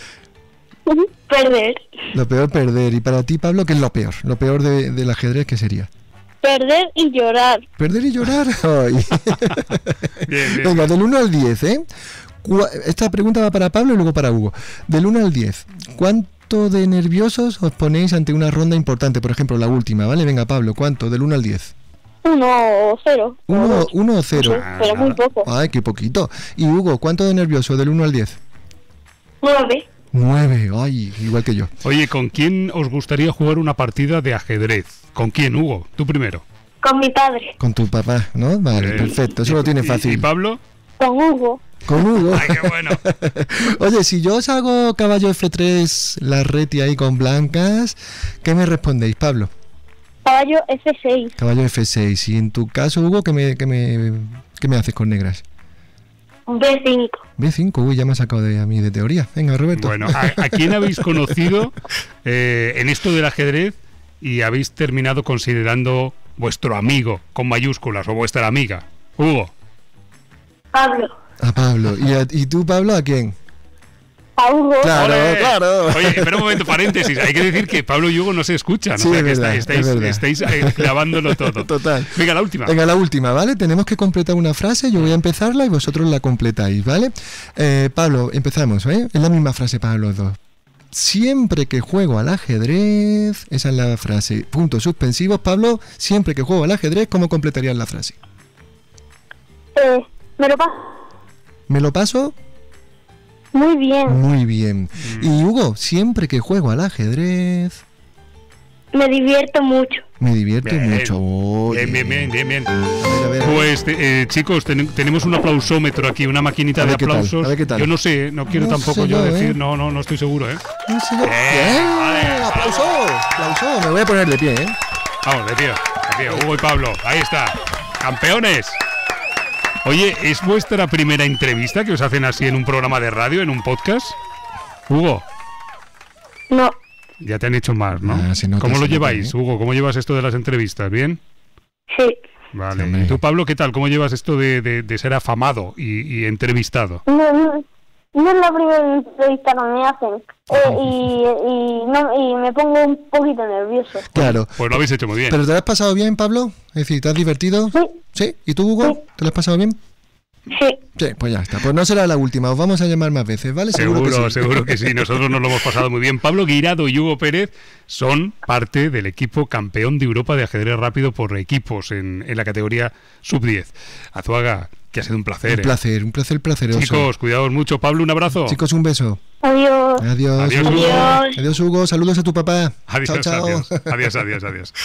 Perder. Lo peor, perder. ¿Y para ti, Pablo, qué es lo peor? Lo peor de, del ajedrez, ¿qué sería? Perder y llorar. Perder y llorar. Ay. Bien, bien. Venga, del uno al diez, ¿eh? Cu- Esta pregunta va para Pablo y luego para Hugo. Del uno al diez, ¿cuánto de nerviosos os ponéis ante una ronda importante? Por ejemplo, la última, ¿vale? Venga, Pablo, ¿cuánto? Del uno al diez. Uno o cero. uno, uno o cero. Sí, pero muy poco. Ay, qué poquito. Y Hugo, ¿cuánto de nervioso? Del uno al diez. Nueve. nueve. Ay, igual que yo. Oye, ¿con quién os gustaría jugar una partida de ajedrez? ¿Con quién, Hugo? Tú primero. Con mi padre. Con tu papá, ¿no? Vale, Eh, perfecto. Eso y- lo tiene y- fácil. ¿Y Pablo? Con Hugo. Con Hugo. Ay, qué bueno. Oye, si yo os hago caballo efe tres, la reti ahí con blancas, ¿qué me respondéis, Pablo? Caballo efe seis. Caballo efe seis. Y en tu caso, Hugo, ¿qué me, qué me, qué me haces con negras? be cinco. be cinco, uy, ya me ha sacado de a mí de teoría. Venga, Roberto. Bueno, ¿a, a quién habéis conocido eh, en esto del ajedrez y habéis terminado considerando vuestro amigo con mayúsculas o vuestra amiga? Hugo. Pablo. A Pablo. ¿Y, a- y tú, Pablo, a quién? A Hugo. Claro, ¡Ole! claro. Oye, espera un momento, paréntesis. Hay que decir que Pablo y Hugo no se escuchan. Sí, o sea, es que verdad, está- estáis, es verdad. estáis eh, clavándolo todo. Total. Venga, la última. Venga, la última, ¿vale? Tenemos que completar una frase, yo voy a empezarla y vosotros la completáis, ¿vale? Eh, Pablo, empezamos, ¿eh? Es la misma frase para los dos. Siempre que juego al ajedrez, esa es la frase. Puntos suspensivos, Pablo, siempre que juego al ajedrez, ¿cómo completarías la frase? Eh, me lo paso. ¿Me lo paso? Muy bien. Muy bien. Y Hugo, siempre que juego al ajedrez, Me divierto mucho. me divierte Bien. mucho. Oye. Bien, bien, bien, bien, bien. A ver, a ver, a ver. Pues eh, chicos, ten- tenemos un aplausómetro aquí, una maquinita A de ver qué tal, aplausos. a ver qué tal. Yo no sé, no quiero No tampoco sé yo yo, decir, ¿eh? no, no, no estoy seguro, ¿eh? No sé, no- Bien, Bien, vale, ¡Aplauso! ¡Aplauso! Me voy a poner de pie, ¿eh? Vamos, de pie, de pie, Hugo y Pablo, ahí está. ¡Campeones! Oye, ¿es vuestra primera entrevista que os hacen así en un programa de radio, en un podcast? Hugo, No. ya te han hecho más, ¿no? Ah, se nota, ¿Cómo se lo nota, lleváis, ¿eh? Hugo? ¿Cómo llevas esto de las entrevistas? ¿Bien? Sí. Vale. Hombre. ¿Y tú, Pablo, qué tal? ¿Cómo llevas esto de, de- de ser afamado y, y entrevistado? No, no, no es la primera entrevista que me hacen. Eh, y, y, no, y me pongo un poquito nervioso. Claro. Pues lo habéis hecho muy bien. ¿Pero te lo has pasado bien, Pablo? Es decir, ¿te has divertido? Sí. ¿Sí? ¿Y tú, Hugo? Sí. ¿Te lo has pasado bien? Sí. Sí, pues ya está. Pues no será la última, os vamos a llamar más veces, ¿vale? Seguro, que sí. seguro que sí. Nosotros nos lo hemos pasado muy bien. Pablo Guirado y Hugo Pérez son parte del equipo campeón de Europa de ajedrez rápido por equipos en, en la categoría sub diez. Azuaga, que ha sido un placer. Un ¿eh? placer, un placer placeroso. Chicos, cuidaos mucho. Pablo, un abrazo. Chicos, un beso. Adiós. Adiós. Adiós, Hugo. Adiós. Adiós, Hugo. Saludos a tu papá. Adiós, chao, chao. adiós, adiós, adiós, adiós.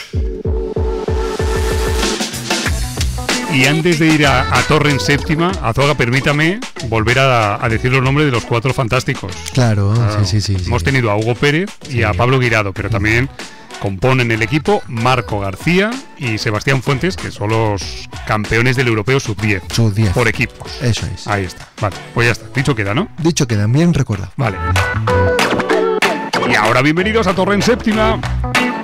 Y antes de ir a, a Torre en séptima, Azuaga, permítame volver a, a decir los nombres de los cuatro fantásticos. Claro, Ah, sí, sí, sí. Hemos sí. tenido a Hugo Pérez y Sí. a Pablo Guirado, pero también componen el equipo Marco García y Sebastián Fuentes, que son los campeones del europeo sub diez Sub diez. por equipos. Eso es. Ahí está. Vale, pues ya está. Dicho queda, ¿no? Dicho quedan bien recordado. Vale. Y ahora bienvenidos a Torre en séptima.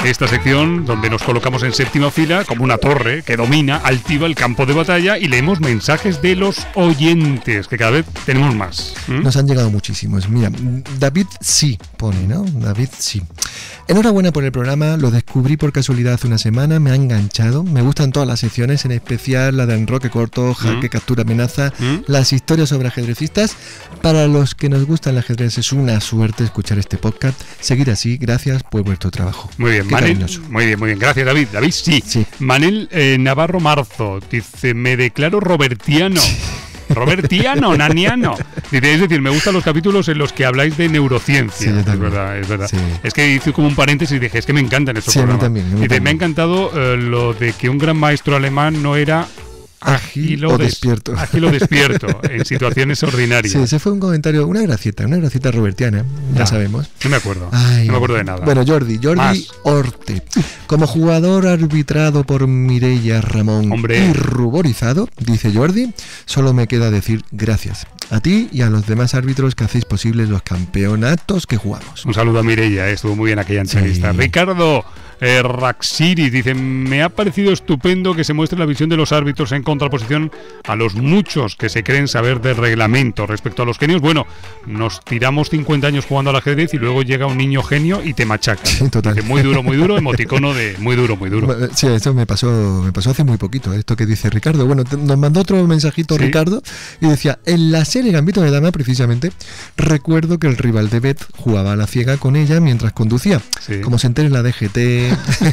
Esta sección donde nos colocamos en séptima fila como una torre que domina, altiva el campo de batalla y leemos mensajes de los oyentes, que cada vez tenemos más. ¿Mm? Nos han llegado muchísimos. Mira, David sí pone, ¿no? David sí. Enhorabuena por el programa, lo descubrí por casualidad hace una semana, me ha enganchado, me gustan todas las secciones, en especial la de enroque corto, jaque, ¿Mm? captura, amenaza, ¿Mm? las historias sobre ajedrecistas. Para los que nos gusta el ajedrez es una suerte escuchar este podcast. Seguir así, gracias por vuestro trabajo. Muy bien, Manel, muy bien, muy bien, gracias David. David, sí. sí. Manel eh, Navarro Marzo dice, me declaro robertiano. Sí. Robertiano, naniano. Dice, es decir, me gustan los capítulos en los que habláis de neurociencia. Sí, es verdad, es verdad. Sí. Es que hice como un paréntesis y dije, es que me encantan estos sí, programas. A mí también, a mí dice, también. me ha encantado uh, lo de que un gran maestro alemán no era ágil o despierto. Ágil o despierto en situaciones ordinarias. Sí, ese fue un comentario, una gracieta, una gracieta robertiana, ya ah, sabemos. No me acuerdo, Ay, no me acuerdo de nada. Bueno, Jordi, Jordi Más. Orte. Como jugador arbitrado por Mireia Ramón Hombre. y ruborizado, dice Jordi, solo me queda decir gracias a ti y a los demás árbitros que hacéis posibles los campeonatos que jugamos. Un saludo a Mireia, estuvo muy bien aquella entrevista. Sí. Ricardo Eh, Raxiri dice, me ha parecido estupendo que se muestre la visión de los árbitros en contraposición a los muchos que se creen saber del reglamento respecto a los genios. Bueno, nos tiramos cincuenta años jugando al ajedrez y luego llega un niño genio y te machaca. Sí, total. Dice, muy duro, muy duro, emoticono de muy duro, muy duro. Sí, esto me pasó, me pasó hace muy poquito, esto que dice Ricardo. Bueno, te, nos mandó otro mensajito, ¿sí? Ricardo, y decía, en la serie Gambito de Dama, precisamente, recuerdo que el rival de Beth jugaba a la ciega con ella mientras conducía. Sí. Como se entera en la D G T.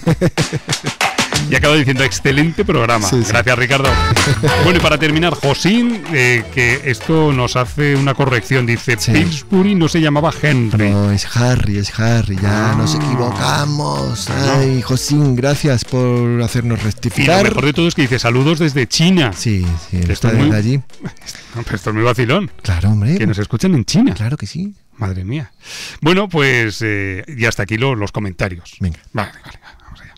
Y acaba diciendo, excelente programa. Sí, sí. Gracias, Ricardo. Bueno, y para terminar, Josín, eh, que esto nos hace una corrección. Dice, sí. Pillsbury no se llamaba Henry. No, es Harry, es Harry. Ya ah. nos equivocamos. Ay, Josín, gracias por hacernos rectificar. Y lo mejor de todo es que dice, saludos desde China. Sí, sí, esto está es muy, desde allí. Esto es muy vacilón. Claro, hombre. Que nos escuchan en China. Claro que sí. Madre mía. Bueno, pues eh, y hasta aquí lo, los comentarios. Venga. Vale, vale, vamos allá.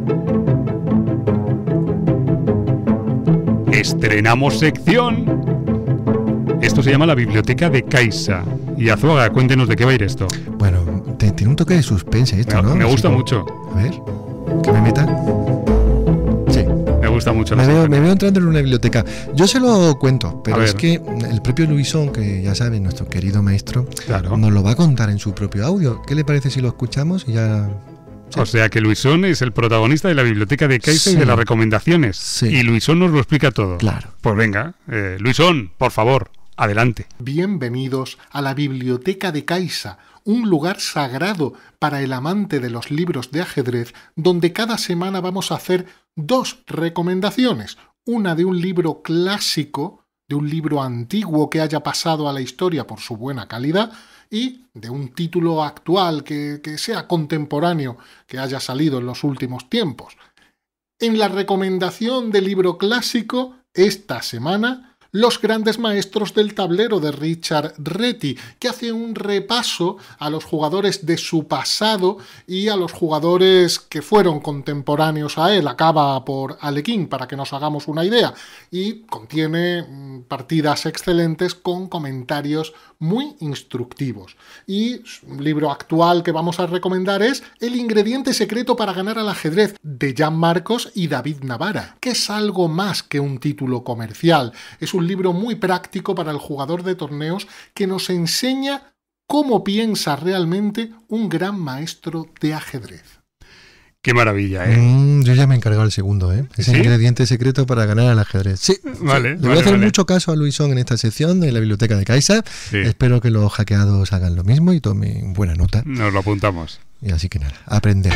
Estrenamos sección. Esto se llama la Biblioteca de Caixa. Y Azuaga, cuéntenos de qué va a ir esto. Bueno, te, tiene un toque de suspense esto, me, ¿no? Me gusta como, mucho. A ver, que me meta. Sí. Me gusta mucho. Me veo, me veo entrando en una biblioteca. Yo se lo cuento, pero es que el propio Luisón, que ya saben, nuestro querido maestro, claro, nos lo va a contar en su propio audio. ¿Qué le parece si lo escuchamos y ya...? Sí. O sea que Luisón es el protagonista de la Biblioteca de Caixa, sí, y de las recomendaciones. Sí. Y Luisón nos lo explica todo. Claro. Pues venga, eh, Luisón, por favor, adelante. Bienvenidos a la Biblioteca de Caixa, un lugar sagrado para el amante de los libros de ajedrez, donde cada semana vamos a hacer dos recomendaciones. Una de un libro clásico, de un libro antiguo que haya pasado a la historia por su buena calidad, y de un título actual que, que sea contemporáneo, que haya salido en los últimos tiempos. En la recomendación del libro clásico, esta semana, Los grandes maestros del tablero de Richard Reti, que hace un repaso a los jugadores de su pasado y a los jugadores que fueron contemporáneos a él. Acaba por Alekhine, para que nos hagamos una idea, y contiene partidas excelentes con comentarios muy instructivos. Y un libro actual que vamos a recomendar es El ingrediente secreto para ganar al ajedrez, de Jan Marcos y David Navarra, que es algo más que un título comercial. Es un libro muy práctico para el jugador de torneos que nos enseña cómo piensa realmente un gran maestro de ajedrez. Qué maravilla, ¿eh? Mm, yo ya me he encargado el segundo, ¿eh? Ese ¿sí? ingrediente secreto para ganar al ajedrez. Sí, vale. Sí. Le voy vale, a hacer vale. mucho caso a Luisón en esta sección de la Biblioteca de Caixa. Sí. Espero que los hackeados hagan lo mismo y tomen buena nota. Nos lo apuntamos. Y así que nada, aprender.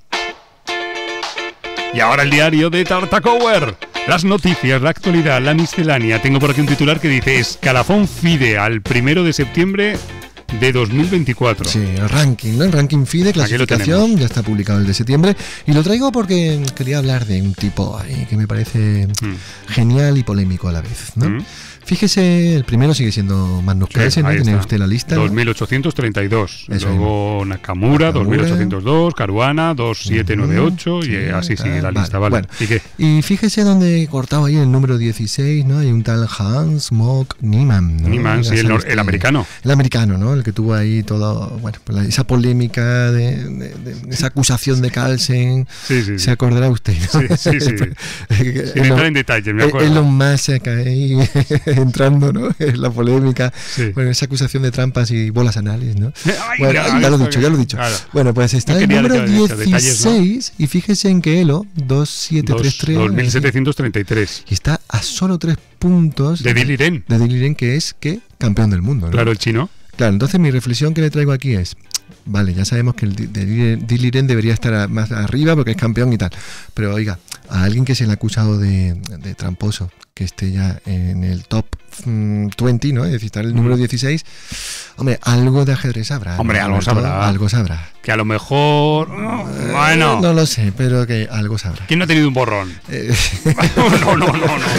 Y ahora el diario de Tartacower. Las noticias, la actualidad, la miscelánea. Tengo por aquí un titular que dice: escalafón FIDE al primero de septiembre de dos mil veinticuatro. Sí, el ranking, ¿no? El ranking FIDE, clasificación, ya está publicado el de septiembre. Y lo traigo porque quería hablar de un tipo ahí que me parece mm. genial y polémico a la vez, ¿no? Mm. Fíjese, el primero sigue siendo Magnus Carlsen, ¿no? Tiene usted la lista, dos mil ochocientos treinta y dos. Eso luego mismo. Nakamura, Nakamura, dos mil ochocientos dos, Caruana, dos mil setecientos noventa y ocho, uh-huh, y sí, así tal, sigue la lista, ¿vale? Bueno, ¿Y qué? Y fíjese donde he cortado ahí el número dieciséis, ¿no? Hay un tal Hans Mock Niemann, ¿no? Niemann, sí, el, el americano. El americano, ¿no? el que tuvo ahí todo, bueno, pues la, esa polémica de, de, de, de esa acusación de Carlsen, sí, sí, se sí. acordará usted, ¿no? Sí, sí, sí. Sin entrar en detalle, me acuerdo. Elon Musk ahí entrando, ¿no? En la polémica, sí. Bueno, esa acusación de trampas y bolas anales, ¿no? Ay, bueno, no, ya lo he dicho, ya lo he dicho. Claro. Bueno, pues está no el número dieciséis, detalles, ¿no? Y fíjese en que Elo, dos siete tres tres, dos mil setecientos treinta y tres. Y está a solo tres puntos de Diliren. De Diliren, que es que campeón del mundo, ¿no? Claro, el chino. Claro, entonces mi reflexión que le traigo aquí es, vale, ya sabemos que el Diliren debería estar más arriba porque es campeón y tal, pero oiga, a alguien que se le ha acusado de, de tramposo, que esté ya en el top mmm, veinte, ¿no? Es decir, está en el número dieciséis, hombre, algo de ajedrez sabrá. Hombre, ¿no? algo sabrá. Algo sabrá. Que a lo mejor... Oh, eh, bueno. No lo sé, pero que algo sabrá. ¿Quién no ha tenido un borrón? Eh. no, no, no, no, no. no.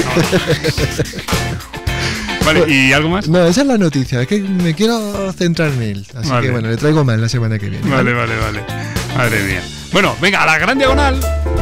Vale, ¿y algo más? No, esa es la noticia, es que me quiero centrar en él. Así vale. que bueno, le traigo más la semana que viene. Vale, vale, vale, vale. Madre mía. Bueno, venga, a la gran diagonal.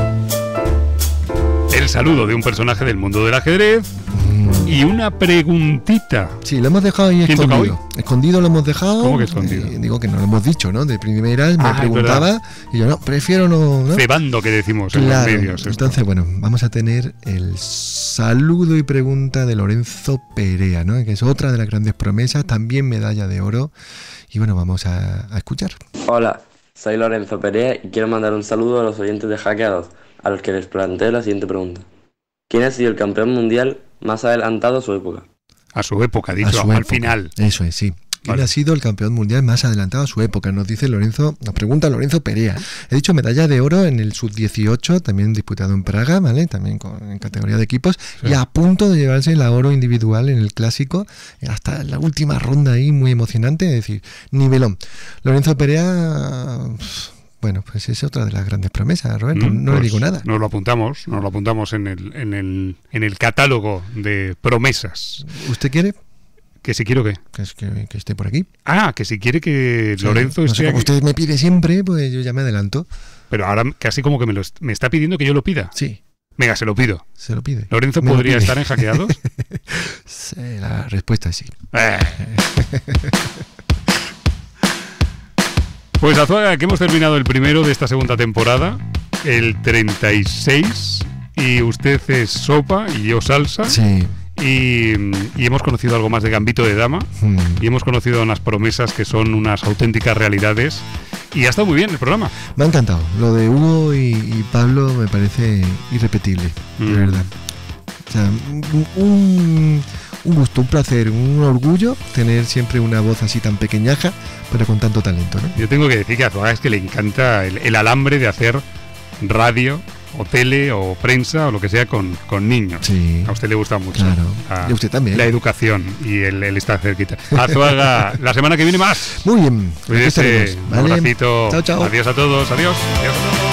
El saludo de un personaje del mundo del ajedrez mm. y una preguntita. Sí, lo hemos dejado ahí escondido. Escondido lo hemos dejado. ¿Cómo que escondido? Eh, digo que no lo hemos dicho, ¿no? De primeras me ah, preguntaba y yo no, prefiero no. ¿no? Cebando que decimos claro, en los medios. Esto. Entonces, bueno, vamos a tener el saludo y pregunta de Lorenzo Perea, ¿no? Que es otra de las grandes promesas, también medalla de oro. Y bueno, vamos a, a escuchar. Hola, soy Lorenzo Perea y quiero mandar un saludo a los oyentes de Hackeados, a los que les planteo la siguiente pregunta. ¿Quién ha sido el campeón mundial más adelantado a su época? A su época, dicho, su al época. final. Eso es, sí. ¿Quién vale. ha sido el campeón mundial más adelantado a su época? Nos dice Lorenzo, nos pregunta Lorenzo Perea. He dicho medalla de oro en el sub dieciocho, también disputado en Praga, ¿vale? También con, en categoría de equipos, sí. Y a punto de llevarse la oro individual en el clásico, hasta la última ronda ahí, muy emocionante, es decir, nivelón. Lorenzo Perea... Bueno, pues es otra de las grandes promesas, Roberto. Mm, no pues le digo nada. Nos lo apuntamos, nos lo apuntamos en el, en el, en el catálogo de promesas. ¿Usted quiere? ¿Que si quiero qué? Que, es que, que esté por aquí. Ah, que si quiere que sí, Lorenzo no esté sé, como aquí. Usted me pide siempre, pues yo ya me adelanto. Pero ahora casi como que me, lo, me está pidiendo que yo lo pida. Sí. Venga, se lo pido. Se lo pide. ¿Lorenzo me podría pide. estar en Hackeados? Sí, la respuesta es sí. Eh. Pues Azuaga, que hemos terminado el primero de esta segunda temporada, el treinta y seis, y usted es sopa y yo salsa. Sí. Y, y hemos conocido algo más de Gambito de Dama, hmm. y hemos conocido unas promesas que son unas auténticas realidades, y ha estado muy bien el programa. Me ha encantado. Lo de Hugo y, y Pablo me parece irrepetible, hmm. de verdad. O sea, un, un gusto, un placer, un orgullo tener siempre una voz así tan pequeñaja, pero con tanto talento, ¿no? Yo tengo que decir que a Azuaga es que le encanta el, el alambre de hacer radio o tele o prensa o lo que sea con, con niños. Sí. A usted le gusta mucho. Claro. A, y a usted también. La educación y el, el estar cerquita. Azuaga, la semana que viene más. Muy bien. Cuídese. ¿Vale? Un abracito. Chao, chao. Adiós a todos. Adiós. Adiós a todos.